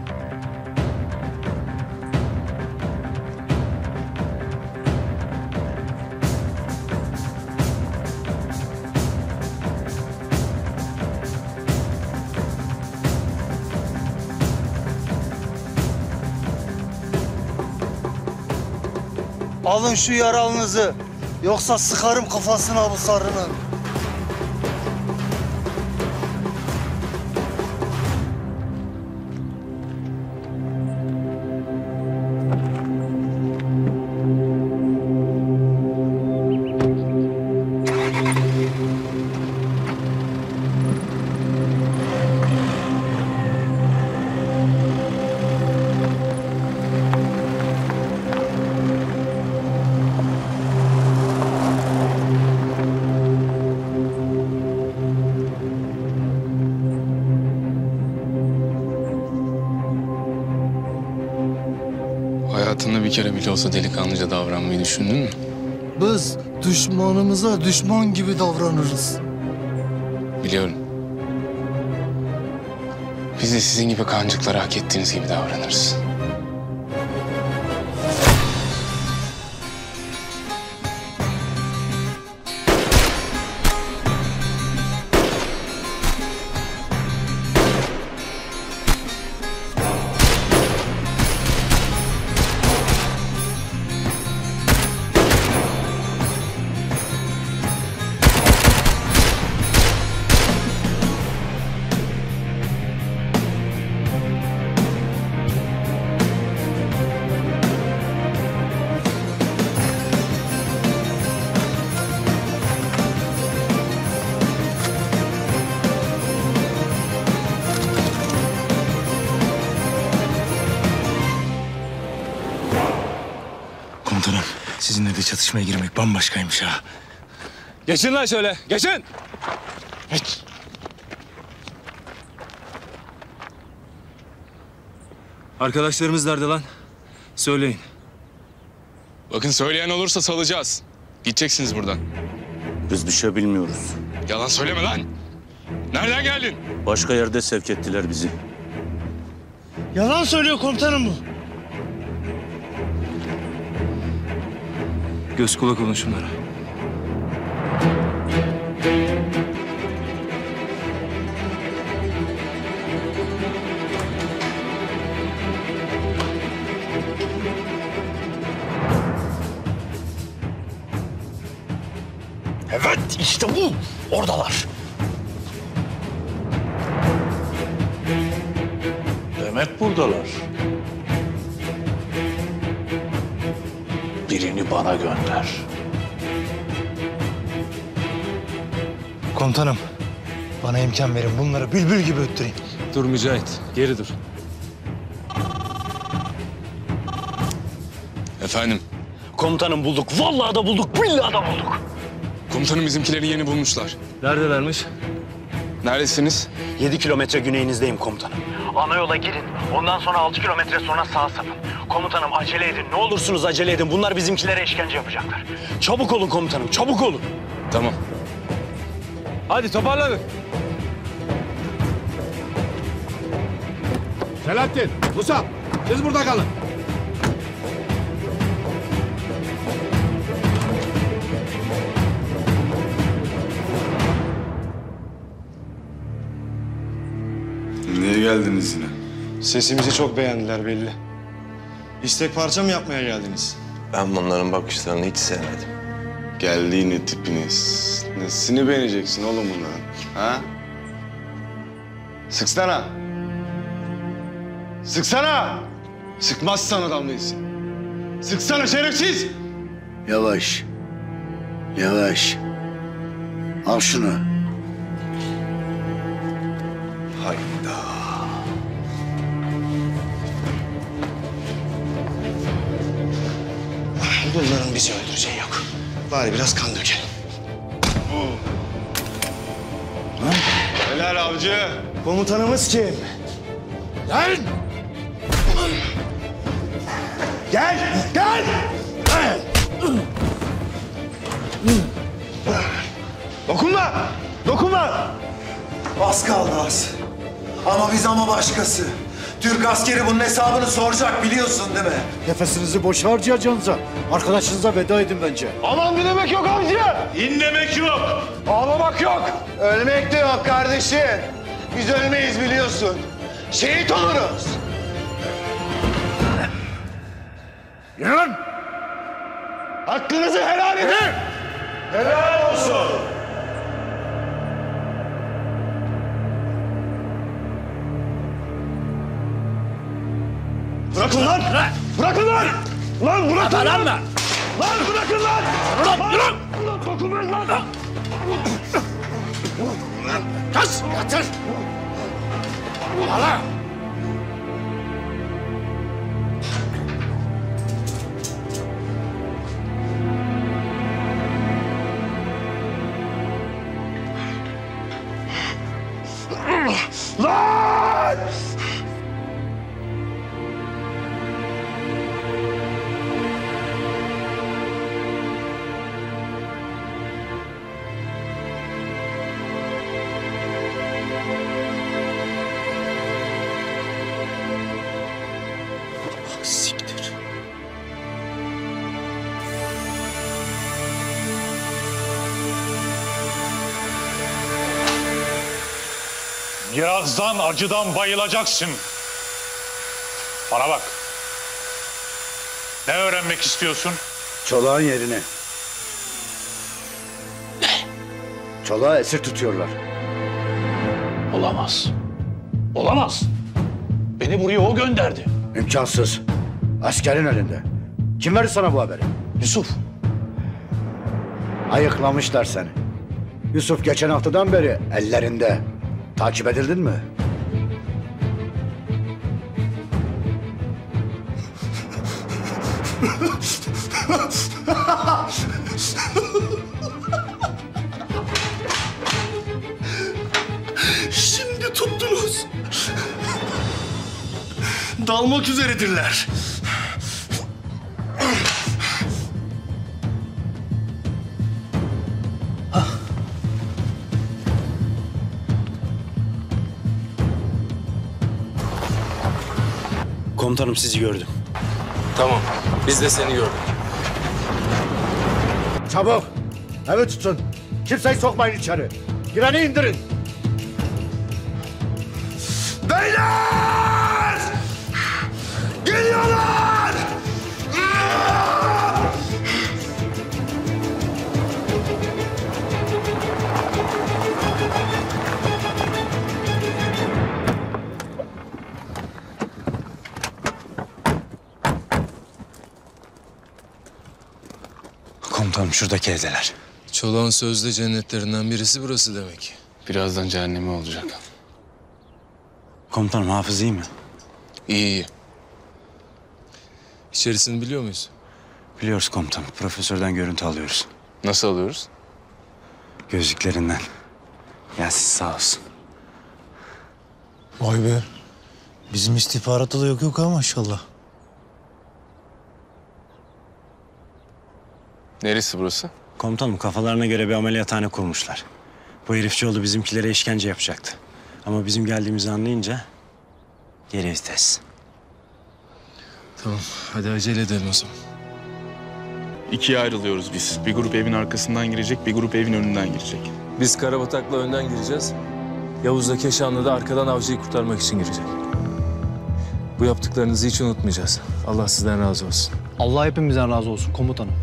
Alın şu yaralınızı. Yoksa sıkarım kafasına bu Sarı'nın. kere bile olsa delikanlıca davranmayı düşündün mü? Biz düşmanımıza düşman gibi davranırız. Biliyorum. Biz de sizin gibi kancıklara hak ettiğiniz gibi davranırız. Komutanım, sizinle de çatışmaya girmek bambaşkaymış ha. Geçin lan şöyle, geçin! Geç. Arkadaşlarımız nerede lan? Söyleyin. Bakın söyleyen olursa salacağız. Gideceksiniz buradan. Biz bir şey bilmiyoruz. Yalan söyleme lan. Nereden geldin? Başka yerde sevk ettiler bizi. Yalan söylüyor komutanım bu. Göz kulak olun şunlara. Evet işte bu. Oradalar. Demek buradalar. Birini bana gönder. Komutanım bana imkan verin bunları bülbül gibi öttüreyim. Dur Mücahit, geri dur. Efendim? Komutanım bulduk. Vallahi da bulduk. Billahi da bulduk. Komutanım bizimkileri yeni bulmuşlar. Neredelermiş? Neredesiniz? 7 kilometre güneyinizdeyim komutanım. Ana yola girin. Ondan sonra 6 kilometre sonra sağa sapın. Komutanım acele edin. Ne olursunuz acele edin. Bunlar bizimkilere işkence yapacaklar. Çabuk olun komutanım. Çabuk olun. Tamam. Hadi toparlanın. Selahattin, Musab, siz burada kalın. Niye geldiniz yine? Sesimizi çok beğendiler belli. İstek parça mı yapmaya geldiniz? Ben bunların bakışlarını hiç sevmedim. Geldiğini, tipiniz. Nesini beğeneceksin oğlum bunların? Ha? Sıksana. Sıksana. Sıkmazsan adam değilsin. Sıksana şerefsiz. Yavaş. Yavaş. Al şunu. Hayda. Bunların bizi öldüreceği yok. Bari biraz kan dökelim. Helal avcı. Komutanımız kim? Gel! Gel! Gel! Dokunma! Dokunma! Az kaldı az. Ama biz ama başkası. Türk askeri bunun hesabını soracak biliyorsun değil mi? Nefesinizi boş harcayacaksınıza. Arkadaşınıza veda edin bence. Aman dinlemek yok avcı! İnlemek yok. Ağlamak yok! Ölmek de yok kardeşim. Biz ölmeyiz biliyorsun. Şehit oluruz. Yürü! Hakkınızı helal edin! Helal olsun! Bırakın lan! Bırakın lan! Lan bırakın lan! Lan bırakın lan! Lan dokunmayın lan! Kaç! Yatır! Hala! Lan! Birazdan acıdan bayılacaksın. Bana bak. Ne öğrenmek istiyorsun? Çolağın yerini. Çolağı esir tutuyorlar. Olamaz. Olamaz. Beni buraya o gönderdi. İmkansız. Askerin elinde. Kim verdi sana bu haberi? Yusuf. Ayıklamışlar seni. Yusuf geçen haftadan beri ellerinde. Takip edildin mi? Şimdi tuttunuz. Dalmak üzeredirler. Komutanım sizi gördüm. Tamam. Biz de seni gördük. Çabuk. Evi tutun. Kimseyi sokmayın içeri. Gireni indirin. Beyler! Geliyorlar! Komutanım şuradaki evdeler. Çolak'ın sözde cennetlerinden birisi burası demek. Birazdan cehennemi olacak. Komutanım hafız iyi mi? İyi iyi. İçerisini biliyor muyuz? Biliyoruz komutanım. Profesörden görüntü alıyoruz. Nasıl alıyoruz? Gözlüklerinden. Yasin sağ olsun. Vay be. Bizim istihbaratta da yok ha maşallah. Neresi burası? Komutanım kafalarına göre bir ameliyathane kurmuşlar. Bu herifçioğlu bizimkilere işkence yapacaktı. Ama bizim geldiğimizi anlayınca geri vites. Tamam. Hadi acele edelim o zaman. İkiye ayrılıyoruz biz. Bir grup evin arkasından girecek, bir grup evin önünden girecek. Biz Karabatak'la önden gireceğiz. Yavuz'la Keşanlı da arkadan avcıyı kurtarmak için girecek. Bu yaptıklarınızı hiç unutmayacağız. Allah sizden razı olsun. Allah hepimizden razı olsun komutanım.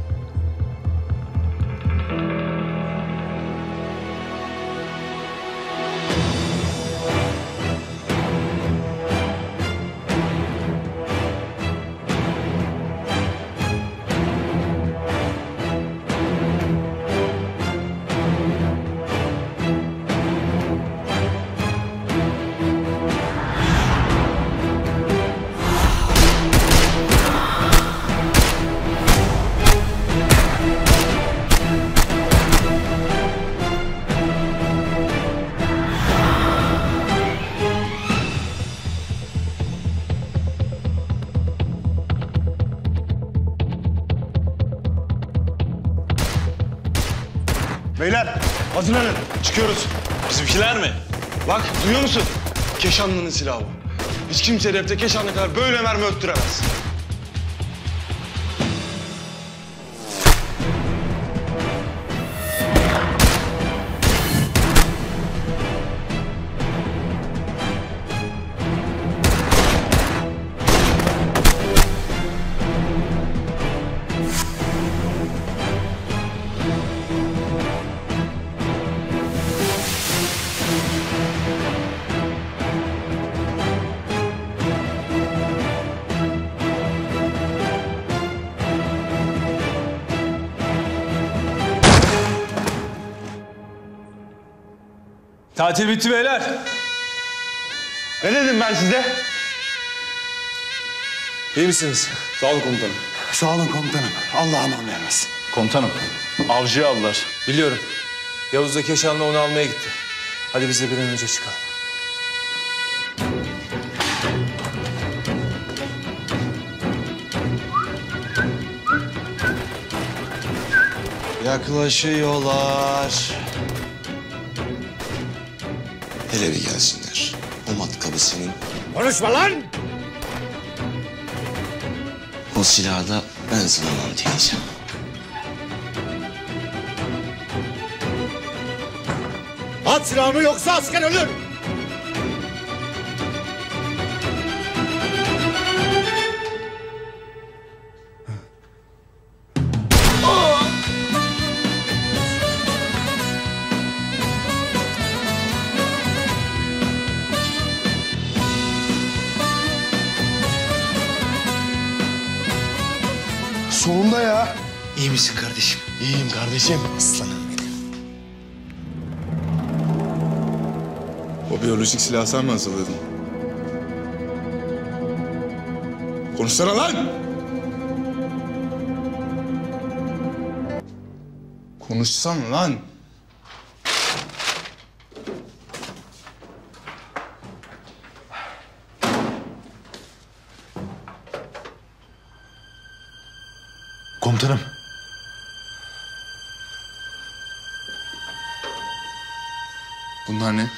Beyler hazırlanın. Çıkıyoruz. Bizimkiler mi? Bak duyuyor musun? Keşanlı'nın silahı bu. Hiç kimse hedefte Keşanlı kadar böyle mermi öttüremez. Tatil bitti beyler. Ne dedim ben size? İyi misiniz? Sağ olun komutanım. Sağ olun komutanım. Allah aman vermesin. Komutanım, avcıyı aldılar. Biliyorum. Yavuz'la Keşanlı onu almaya gitti. Hadi biz de bir an önce çıkalım. Yaklaşıyorlar. Hele bir gelsinler. O matkabı senin. Konuşma lan! O silahı da ben sana mantiyeceğim. At silahını yoksa asker ölür! İyi misin kardeşim? İyiyim kardeşim. Aslanım benim. O biyolojik silahı sen mi hazırladın? Konuşsana lan! Konuşsana lan! Komutanım. Bunlar ne?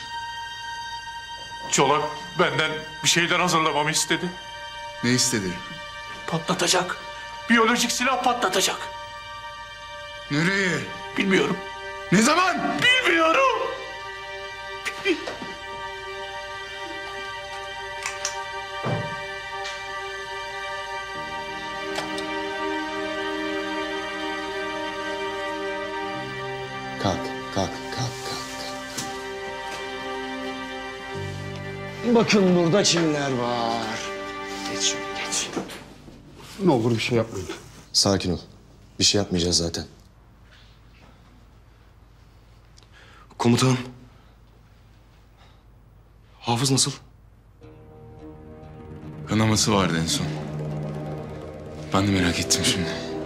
Çolak benden bir şeyler hazırlamamı istedi. Ne istedi? Patlatacak. Biyolojik silah patlatacak. Nereye? Bilmiyorum. Ne zaman? Bilmiyorum. Kalk, kalk, kalk, kalk. Bakın burada kimler var. Geç şöyle, geç. Ne olur bir şey yapmayın. Sakin ol. Bir şey yapmayacağız zaten. Komutanım. Hafız nasıl? Kanaması vardı en son. Ben de merak ettim şimdi.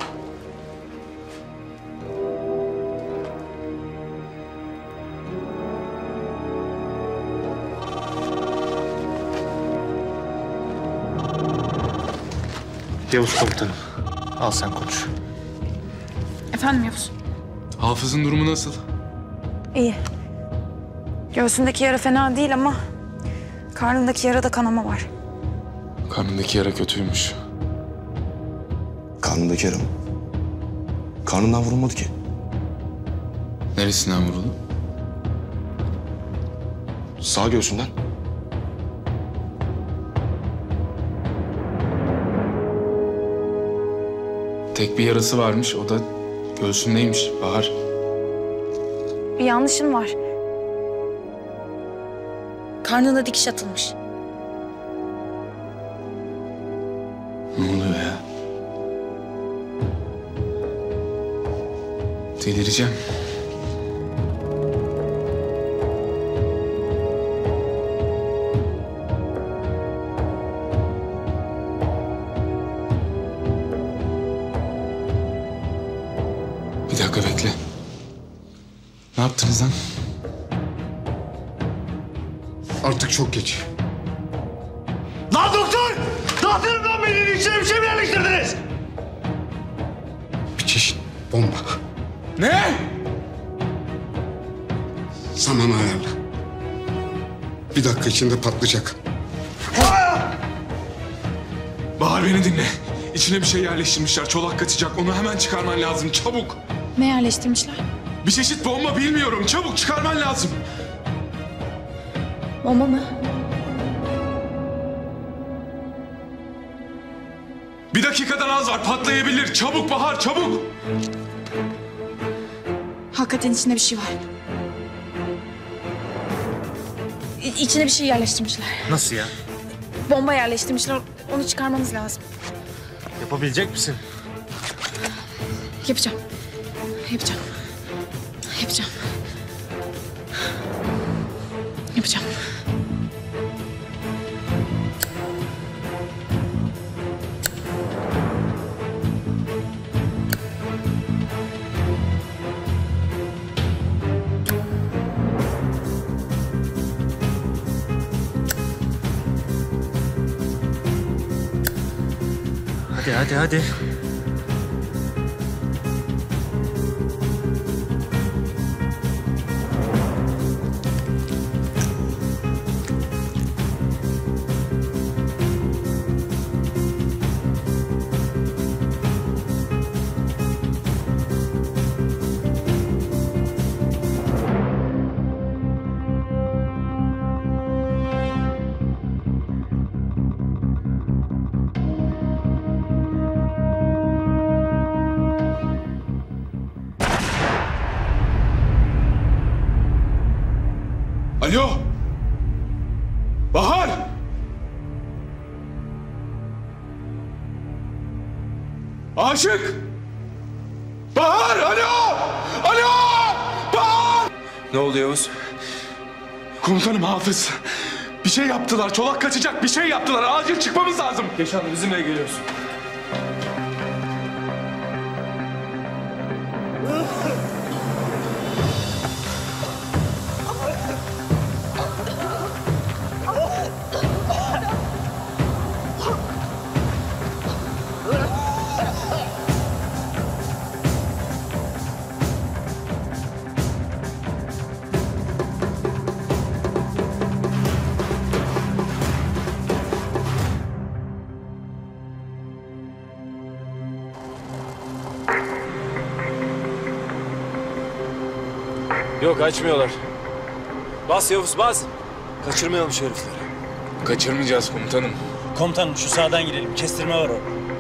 Yavuz komutanım. Al sen konuş. Efendim Yavuz? Hafız'ın durumu nasıl? İyi. Göğsündeki yara fena değil ama karnındaki yarada kanama var. Karnındaki yara kötüymüş. Karnındaki yara mı? Karnından vurulmadı ki. Neresinden vuruldu? Sağ göğsünden. Tek bir yarası varmış, o da göğsündeymiş Bahar. Bir yanlışın var. Karnına dikiş atılmış. Ne oluyor ya? Delireceğim. Bir dakika bekle. Ne yaptınız lan? Artık çok geç. Lan doktor! Ne yapıyorsun lan benim içine bir şey mi yerleştirdiniz? Bir çeşit bomba. Ne? Zaman ayarla. Bir dakika içinde patlayacak. Bahar beni dinle. İçine bir şey yerleştirmişler. Çolak kaçacak. Onu hemen çıkarman lazım. Çabuk. Ne yerleştirmişler? Bir çeşit bomba bilmiyorum. Çabuk çıkarman lazım. Bomba mı? Bir dakikadan az var. Patlayabilir. Çabuk Bahar, çabuk. Hakikaten içinde bir şey var. İçine bir şey yerleştirmişler. Nasıl ya? Bomba yerleştirmişler. Onu çıkarmamız lazım. Yapabilecek misin? Yapacağım. Yapacağım. Yapacağım. Yapacağım. Hadi. Alo. Bahar. Aşık. Bahar! Alo! Alo! Bahar! Ne oldu Yavuz? Komutanım Hafız. Bir şey yaptılar. Çolak kaçacak. Bir şey yaptılar. Acil çıkmamız lazım. Keşan bizimle geliyorsun. Yok açmıyorlar. Bas Yavuz bas. Kaçırmayalım şu herifleri. Kaçırmayacağız komutanım. Komutanım şu sağdan girelim. Kestirme var orada.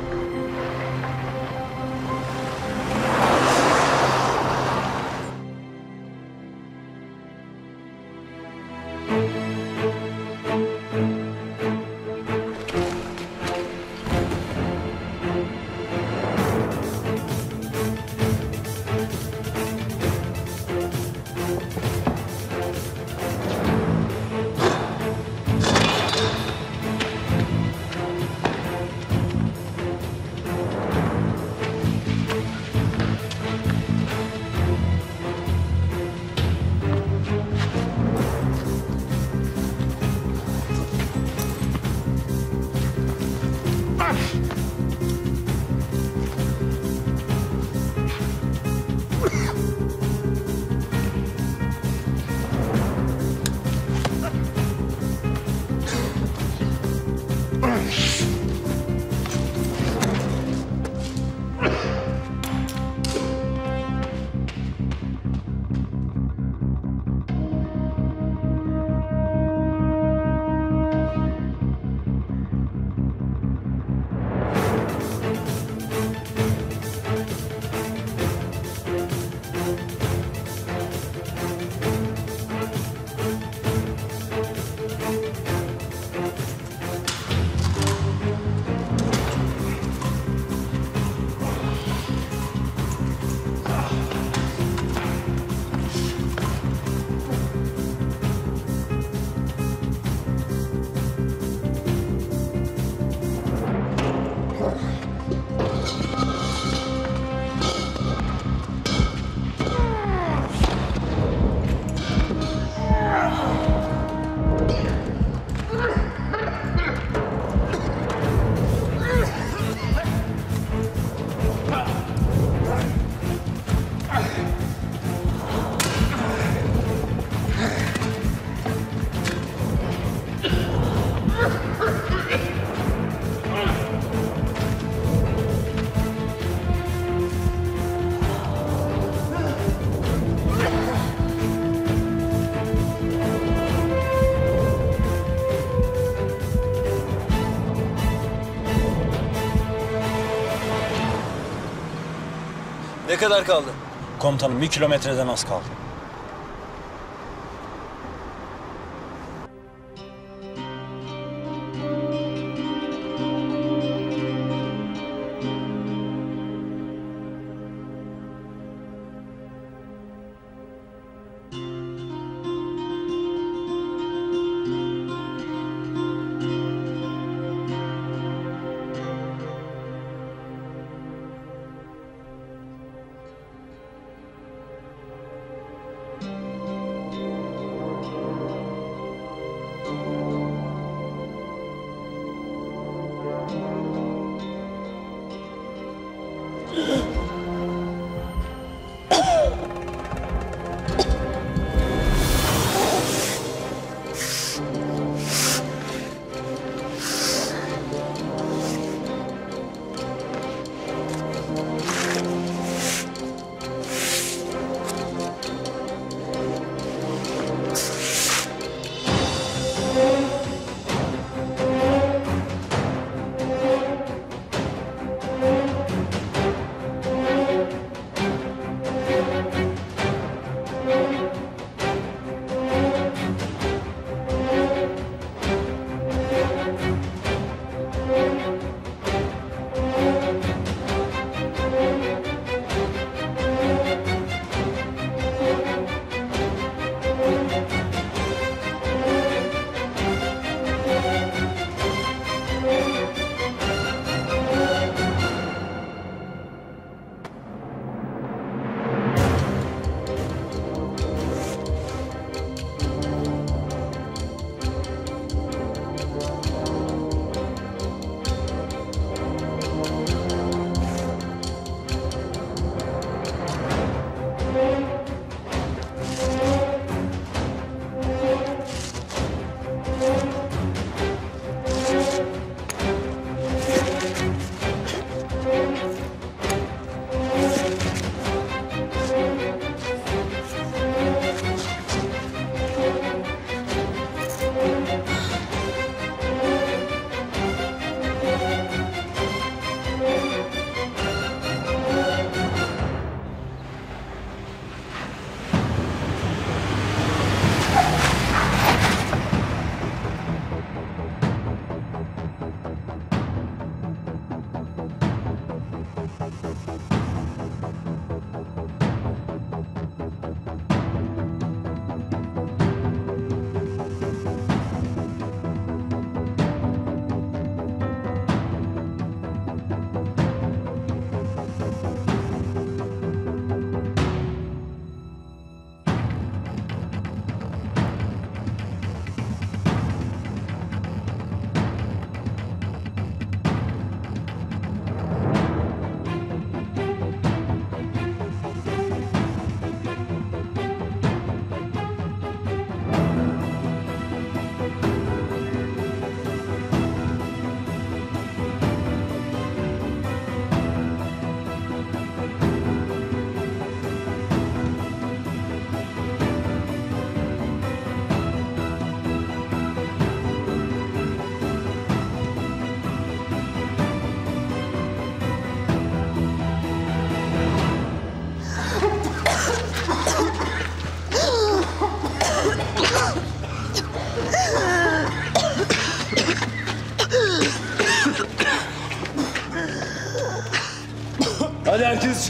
Ne kadar kaldı? Komutanım 1 kilometreden az kaldı.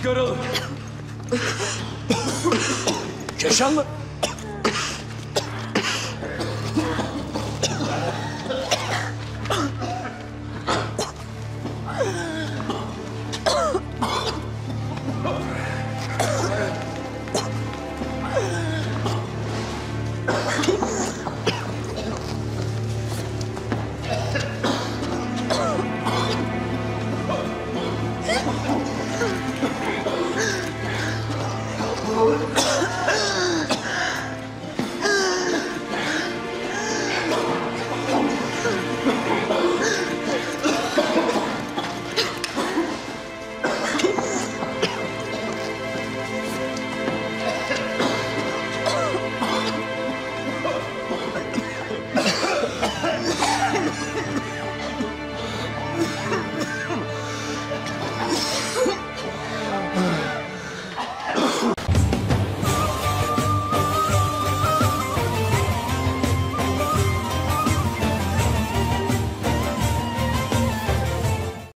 çıkaralım. Keşan mı? Oh,